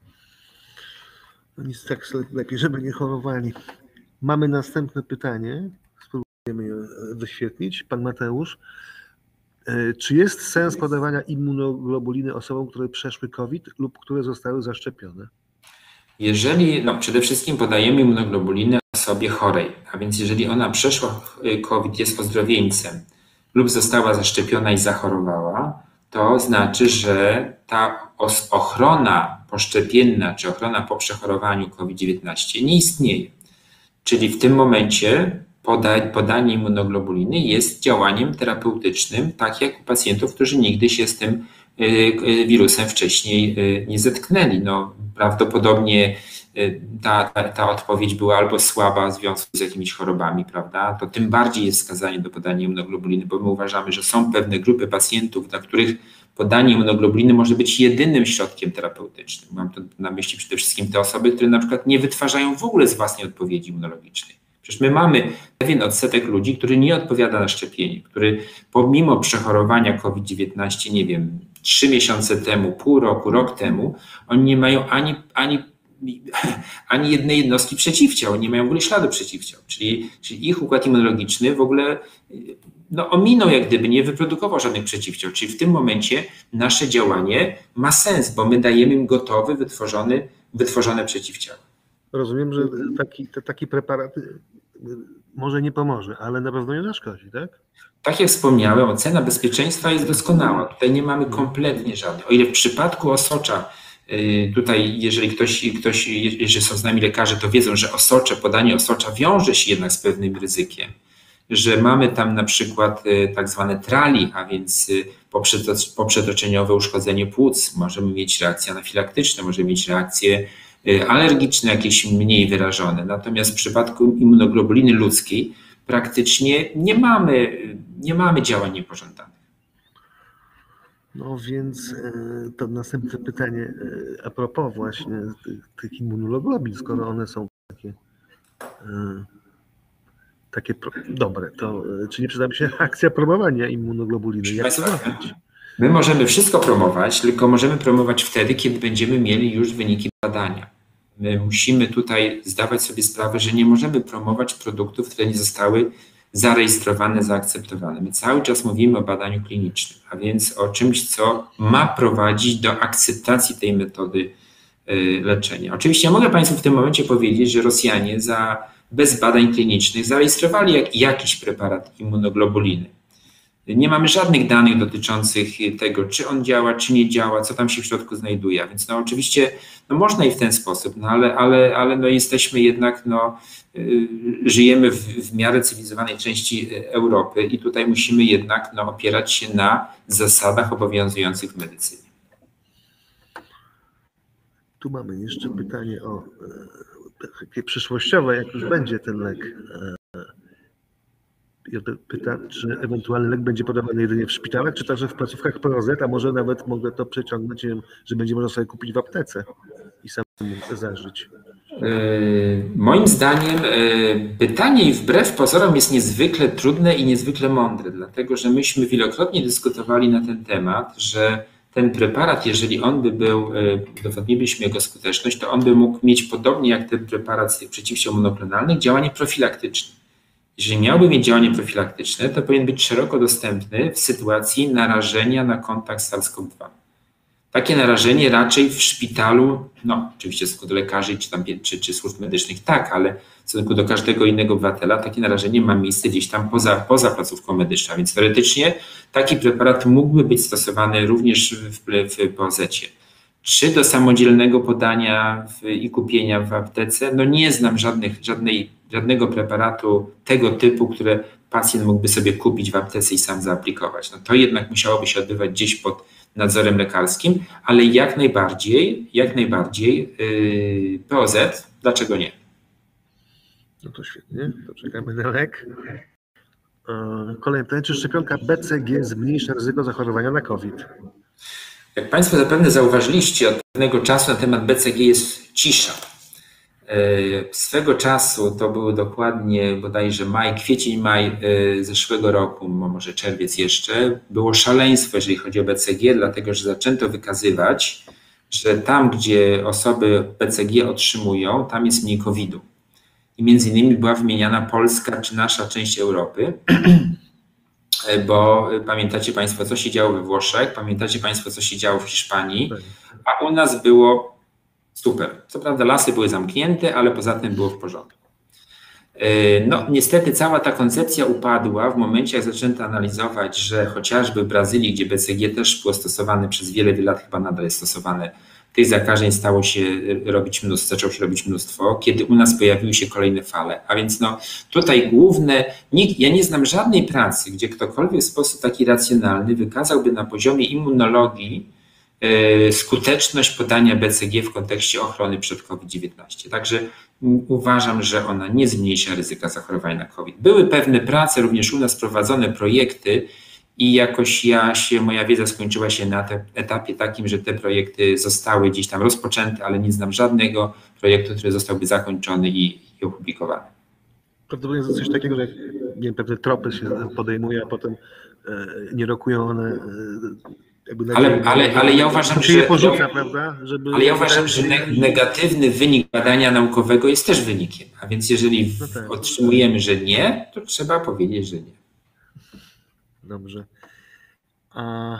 No nic, tak lepiej, żeby nie chorowali. Mamy następne pytanie. Spróbujemy je wyświetlić. Pan Mateusz. Czy jest sens podawania immunoglobuliny osobom, które przeszły COVID lub które zostały zaszczepione? Jeżeli, no przede wszystkim podajemy immunoglobulinę osobie chorej, a więc jeżeli ona przeszła COVID, jest ozdrowieńcem lub została zaszczepiona i zachorowała, to znaczy, że ta ochrona poszczepienna czy ochrona po przechorowaniu COVID dziewiętnaście nie istnieje. Czyli w tym momencie Poda, podanie immunoglobuliny jest działaniem terapeutycznym, tak jak u pacjentów, którzy nigdy się z tym y, wirusem wcześniej y, nie zetknęli. No, prawdopodobnie y, ta, ta, ta odpowiedź była albo słaba w związku z jakimiś chorobami, prawda? To tym bardziej jest wskazanie do podania immunoglobuliny, bo my uważamy, że są pewne grupy pacjentów, dla których podanie immunoglobuliny może być jedynym środkiem terapeutycznym. Mam tu na myśli przede wszystkim te osoby, które na przykład nie wytwarzają w ogóle z własnej odpowiedzi immunologicznej. Przecież my mamy pewien odsetek ludzi, który nie odpowiada na szczepienie, który pomimo przechorowania COVID dziewiętnaście, nie wiem, trzy miesiące temu, pół roku, rok temu, oni nie mają ani, ani, ani jednej jednostki przeciwciał, nie mają w ogóle śladu przeciwciał, czyli, czyli ich układ immunologiczny w ogóle no, ominął, jak gdyby nie wyprodukował żadnych przeciwciał, czyli w tym momencie nasze działanie ma sens, bo my dajemy im gotowy, wytworzony, wytworzone przeciwciała. Rozumiem, że taki, taki preparat może nie pomoże, ale na pewno nie zaszkodzi, tak? Tak jak wspomniałem, ocena bezpieczeństwa jest doskonała. Tutaj nie mamy kompletnie żadnych. O ile w przypadku osocza, tutaj jeżeli ktoś, ktoś, jeżeli są z nami lekarze, to wiedzą, że osocze, podanie osocza wiąże się jednak z pewnym ryzykiem, że mamy tam na przykład tak zwane trali, a więc poprzedoczeniowe uszkodzenie płuc, możemy mieć reakcje anafilaktyczne, możemy mieć reakcje alergiczne, jakieś mniej wyrażone. Natomiast w przypadku immunoglobuliny ludzkiej praktycznie nie mamy, nie mamy działań niepożądanych. No więc to następne pytanie a propos właśnie tych, tych immunoglobulin, skoro one są takie, takie dobre, to czy nie przydałaby się akcja promowania immunoglobuliny? Jak to zrobić? My możemy wszystko promować, tylko możemy promować wtedy, kiedy będziemy mieli już wyniki badania. My musimy tutaj zdawać sobie sprawę, że nie możemy promować produktów, które nie zostały zarejestrowane, zaakceptowane. My cały czas mówimy o badaniu klinicznym, a więc o czymś, co ma prowadzić do akceptacji tej metody leczenia. Oczywiście ja mogę Państwu w tym momencie powiedzieć, że Rosjanie za, bez badań klinicznych zarejestrowali jak, jakiś preparat immunoglobuliny. Nie mamy żadnych danych dotyczących tego, czy on działa, czy nie działa, co tam się w środku znajduje. Więc no oczywiście no można i w ten sposób, no ale, ale, ale no jesteśmy jednak, no, yy, żyjemy w, w miarę cywilizowanej części Europy i tutaj musimy jednak no, opierać się na zasadach obowiązujących w medycynie. Tu mamy jeszcze pytanie o e, takie przyszłościowe, jak już będzie ten lek. E, Ja pytam, czy ewentualny lek będzie podawany jedynie w szpitalach, czy także w placówkach P O Z, a może nawet mogę to przeciągnąć, że będzie można sobie kupić w aptece i samemu zażyć. Yy, moim zdaniem yy, pytanie i wbrew pozorom jest niezwykle trudne i niezwykle mądre, dlatego że myśmy wielokrotnie dyskutowali na ten temat, że ten preparat, jeżeli on by był, yy, udowodnilibyśmy jego skuteczność, to on by mógł mieć podobnie jak ten preparat przeciwciał monoklonalnych działanie profilaktyczne. Jeżeli miałby mieć działanie profilaktyczne, to powinien być szeroko dostępny w sytuacji narażenia na kontakt z SARS-CoV dwa. Takie narażenie raczej w szpitalu, no oczywiście w stosunku do lekarzy czy, tam, czy, czy służb medycznych tak, ale w stosunku do każdego innego obywatela takie narażenie ma miejsce gdzieś tam poza, poza placówką medyczną, więc teoretycznie taki preparat mógłby być stosowany również w, w P O Z-cie. Czy do samodzielnego podania w, i kupienia w aptece? No nie znam żadnych, żadnej, żadnego preparatu tego typu, które pacjent mógłby sobie kupić w aptece i sam zaaplikować. No to jednak musiałoby się odbywać gdzieś pod nadzorem lekarskim, ale jak najbardziej, jak najbardziej yy, P O Z, dlaczego nie? No to świetnie, to czekamy na lek. Kolejne pytanie, czy szczepionka B C G zmniejsza ryzyko zachorowania na COVID? Jak Państwo zapewne zauważyliście, od pewnego czasu na temat B C G jest cisza. Swego czasu, to był dokładnie bodajże maj, kwiecień, maj zeszłego roku, może czerwiec jeszcze, było szaleństwo, jeżeli chodzi o B C G, dlatego że zaczęto wykazywać, że tam, gdzie osoby B C G otrzymują, tam jest mniej kowida. I między innymi była wymieniana Polska czy nasza część Europy, bo pamiętacie Państwo, co się działo we Włoszech, pamiętacie Państwo, co się działo w Hiszpanii, a u nas było super. Co prawda lasy były zamknięte, ale poza tym było w porządku. No niestety cała ta koncepcja upadła w momencie, jak zaczęto analizować, że chociażby w Brazylii, gdzie B C G też było stosowane przez wiele, wiele lat, chyba nadal jest stosowane, tych zakażeń stało się robić mnóstwo, zaczęło się robić mnóstwo, kiedy u nas pojawiły się kolejne fale. A więc no tutaj główne, nikt, ja nie znam żadnej pracy, gdzie ktokolwiek w sposób taki racjonalny wykazałby na poziomie immunologii yy, skuteczność podania B C G w kontekście ochrony przed COVID dziewiętnaście. Także uważam, że ona nie zmniejsza ryzyka zachorowania na COVID. Były pewne prace, również u nas prowadzone projekty, i jakoś ja się, moja wiedza skończyła się na te, etapie takim, że te projekty zostały gdzieś tam rozpoczęte, ale nie znam żadnego projektu, który zostałby zakończony i, i opublikowany. prawdopodobnie jest coś takiego, że nie wiem, pewne tropy się podejmuje, a potem nie rokują one jakby ale, ale, ale ja uważam, się że, je porzuca, ja, prawda? Żeby ale ja uważam, że negatywny wynik badania naukowego jest też wynikiem, a więc jeżeli w, no tak, otrzymujemy, że nie, to trzeba powiedzieć, że nie. Dobrze. A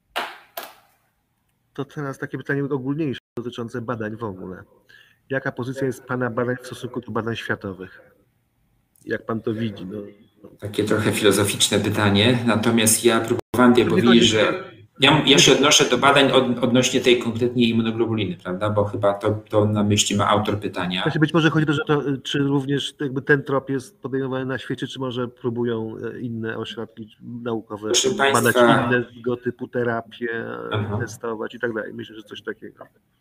to teraz takie pytanie ogólniejsze dotyczące badań w ogóle. Jaka pozycja jest Pana badań w stosunku do badań światowych? Jak Pan to widzi? No. Takie trochę filozoficzne pytanie, natomiast ja próbowałem tutaj powiedzieć, że ja, ja się odnoszę do badań od, odnośnie tej konkretnie immunoglobuliny, prawda, bo chyba to, to na myśli ma autor pytania. Znaczy być może chodzi o to, że to, czy również jakby ten trop jest podejmowany na świecie, czy może próbują inne ośrodki naukowe Proszę badać Państwa, innego typu terapie, aha, testować i tak dalej. Myślę, że coś takiego.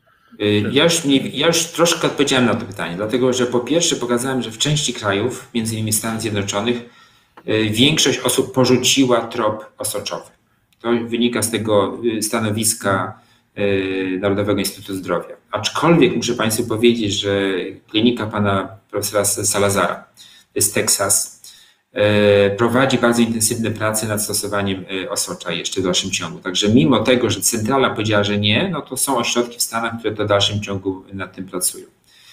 Ja już, ja już troszkę odpowiedziałem na to pytanie, dlatego że po pierwsze pokazałem, że w części krajów, między innymi Stanów Zjednoczonych, większość osób porzuciła trop osoczowy. To wynika z tego stanowiska Narodowego Instytutu Zdrowia. Aczkolwiek muszę Państwu powiedzieć, że klinika pana profesora Salazara z Teksas prowadzi bardzo intensywne prace nad stosowaniem osocza jeszcze w dalszym ciągu. Także mimo tego, że centrala powiedziała, że nie, no to są ośrodki w Stanach, które to w dalszym ciągu nad tym pracują.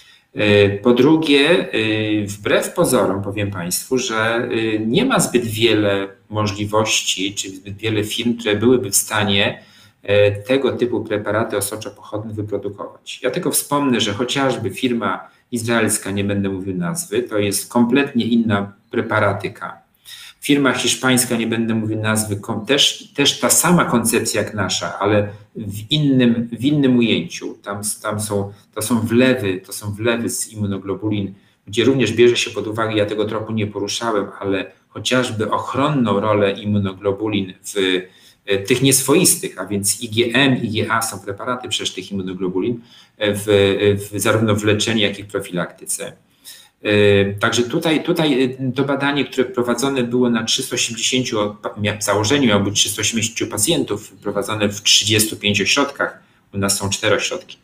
Po drugie, wbrew pozorom powiem Państwu, że nie ma zbyt wiele możliwości, czy zbyt wiele firm, które byłyby w stanie tego typu preparaty osoczopochodne wyprodukować. Ja tylko wspomnę, że chociażby firma izraelska, nie będę mówił nazwy, to jest kompletnie inna preparatyka. Firma hiszpańska, nie będę mówił nazwy, też, też ta sama koncepcja jak nasza, ale w innym, w innym ujęciu. Tam, tam są, to są wlewy, to są wlewy z immunoglobulin, gdzie również bierze się pod uwagę, ja tego tropu nie poruszałem, ale chociażby ochronną rolę immunoglobulin w tych nieswoistych, a więc I G M, I G A są preparaty przecież tych immunoglobulin, w, w, zarówno w leczeniu, jak i w profilaktyce. Także tutaj, tutaj to badanie, które prowadzone było na trzystu osiemdziesięciu, w założeniu miało być trzysta osiemdziesiąt pacjentów, prowadzone w trzydziestu pięciu ośrodkach, u nas są cztery ośrodki,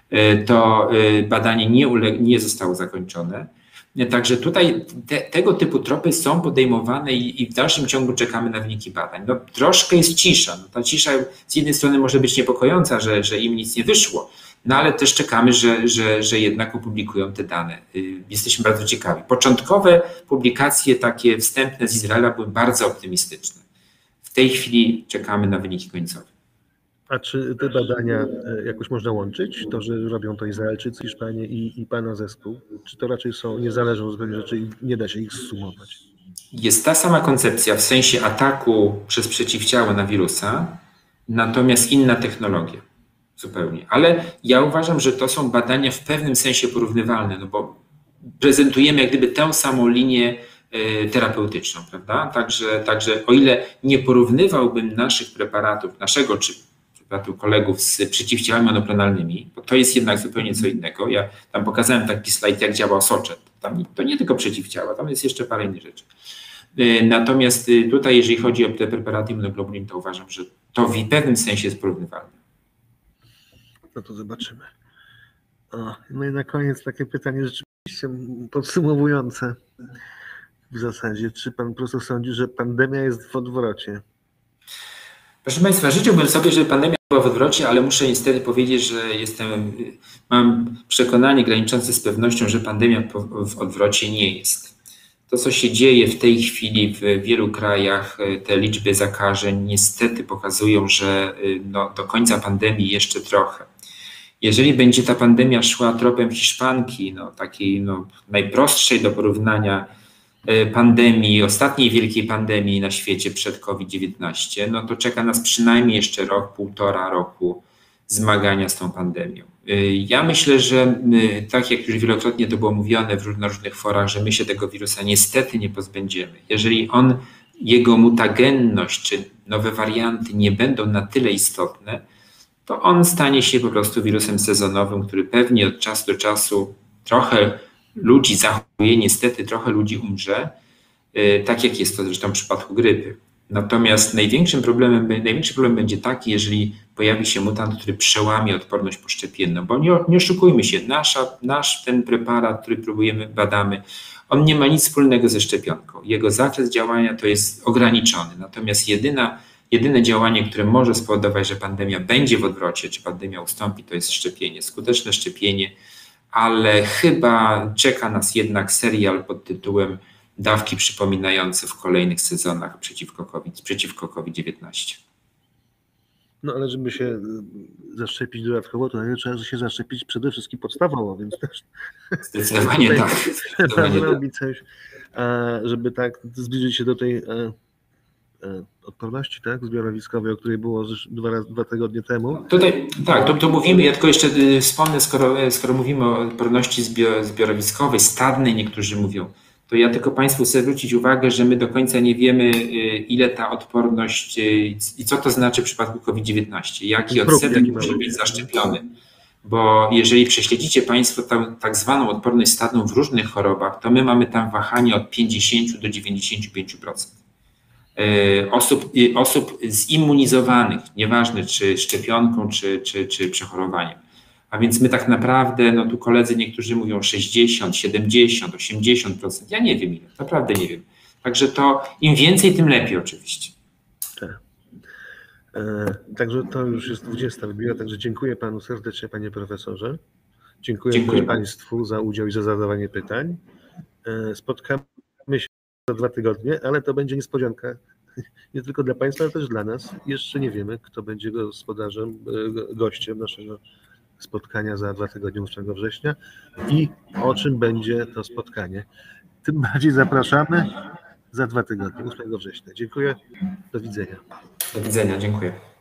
to badanie nie, uleg- nie zostało zakończone. Także tutaj te, tego typu tropy są podejmowane i, i w dalszym ciągu czekamy na wyniki badań. No, troszkę jest cisza. No, ta cisza z jednej strony może być niepokojąca, że, że im nic nie wyszło, no ale też czekamy, że, że, że jednak opublikują te dane. Jesteśmy bardzo ciekawi. Początkowe publikacje takie wstępne z Izraela były bardzo optymistyczne. W tej chwili czekamy na wyniki końcowe. A czy te badania jakoś można łączyć? To, że robią to Izraelczycy, Hiszpanie i, i Pana zespół? Czy to raczej są, nie zależą z pewnych rzeczy i nie da się ich zsumować? Jest ta sama koncepcja w sensie ataku przez przeciwciała na wirusa, natomiast inna technologia zupełnie. Ale ja uważam, że to są badania w pewnym sensie porównywalne, no bo prezentujemy jak gdyby tę samą linię terapeutyczną, prawda? Także, także o ile nie porównywałbym naszych preparatów, naszego czy preparatów kolegów z przeciwciałami monoklonalnymi, bo to jest jednak zupełnie co innego. Ja tam pokazałem taki slajd, jak działa soczet. Tam to nie tylko przeciwciała, tam jest jeszcze parę innych rzeczy. Natomiast tutaj, jeżeli chodzi o te preparaty immunoglobulin, to uważam, że to w pewnym sensie jest porównywalne. No to zobaczymy. O, no i na koniec takie pytanie rzeczywiście podsumowujące w zasadzie. Czy pan profesor sądzi, że pandemia jest w odwrocie? Proszę Państwa, życzyłbym sobie, żeby pandemia była w odwrocie, ale muszę niestety powiedzieć, że jestem, mam przekonanie graniczące z pewnością, że pandemia w odwrocie nie jest. To, co się dzieje w tej chwili w wielu krajach, te liczby zakażeń niestety pokazują, że no, do końca pandemii jeszcze trochę. Jeżeli będzie ta pandemia szła tropem Hiszpanki, no, takiej no, najprostszej do porównania pandemii, ostatniej wielkiej pandemii na świecie przed COVID dziewiętnaście, no to czeka nas przynajmniej jeszcze rok, półtora roku zmagania z tą pandemią. Ja myślę, że my, tak jak już wielokrotnie to było mówione w, na różnych forach, że my się tego wirusa niestety nie pozbędziemy. Jeżeli on, jego mutagenność czy nowe warianty nie będą na tyle istotne, to on stanie się po prostu wirusem sezonowym, który pewnie od czasu do czasu trochę ludzi zachoruje, niestety trochę ludzi umrze, tak jak jest to zresztą w przypadku grypy. Natomiast największym problemem, największy problem będzie taki, jeżeli pojawi się mutant, który przełamie odporność poszczepienną, bo nie, nie oszukujmy się, nasza, nasz ten preparat, który próbujemy, badamy, on nie ma nic wspólnego ze szczepionką. Jego zakres działania to jest ograniczony, natomiast jedyna, jedyne działanie, które może spowodować, że pandemia będzie w odwrocie, czy pandemia ustąpi, to jest szczepienie, skuteczne szczepienie, ale chyba czeka nas jednak serial pod tytułem dawki przypominające w kolejnych sezonach przeciwko COVID, przeciwko COVID dziewiętnaście. No ale żeby się zaszczepić dodatkowo, to trzeba się zaszczepić przede wszystkim podstawowo, więc też Zdecydowanie tak. Trzeba Zdecydowanie zrobić coś, żeby tak zbliżyć się do tej odporności, tak, zbiorowiskowej, o której było dwa, razy, dwa tygodnie temu. Tutaj, tak, to, to mówimy, ja tylko jeszcze wspomnę, skoro, skoro mówimy o odporności zbiorowiskowej, stadnej niektórzy mówią, to ja tylko Państwu chcę zwrócić uwagę, że my do końca nie wiemy, ile ta odporność i co to znaczy w przypadku COVID dziewiętnaście, jaki odsetek może być zaszczepiony. Bo jeżeli prześledzicie Państwo tam, tak zwaną odporność stadną w różnych chorobach, to my mamy tam wahanie od pięćdziesięciu do dziewięćdziesięciu pięciu procent. Osób, osób zimmunizowanych, nieważne czy szczepionką, czy, czy, czy przechorowaniem. A więc my tak naprawdę, no tu koledzy niektórzy mówią sześćdziesiąt, siedemdziesiąt, osiemdziesiąt procent. Ja nie wiem ile, naprawdę nie wiem. Także to im więcej, tym lepiej oczywiście. Tak. E, także to już jest dwudziesta wybiła, także dziękuję Panu serdecznie, Panie Profesorze. Dziękuję, dziękuję Państwu za udział i za zadawanie pytań. E, spotkamy się za dwa tygodnie, ale to będzie niespodzianka nie tylko dla Państwa, ale też dla nas. Jeszcze nie wiemy, kto będzie gospodarzem, gościem naszego spotkania za dwa tygodnie, ósmego września i o czym będzie to spotkanie. Tym bardziej zapraszamy za dwa tygodnie, ósmego września. Dziękuję. Do widzenia. Do widzenia, dziękuję.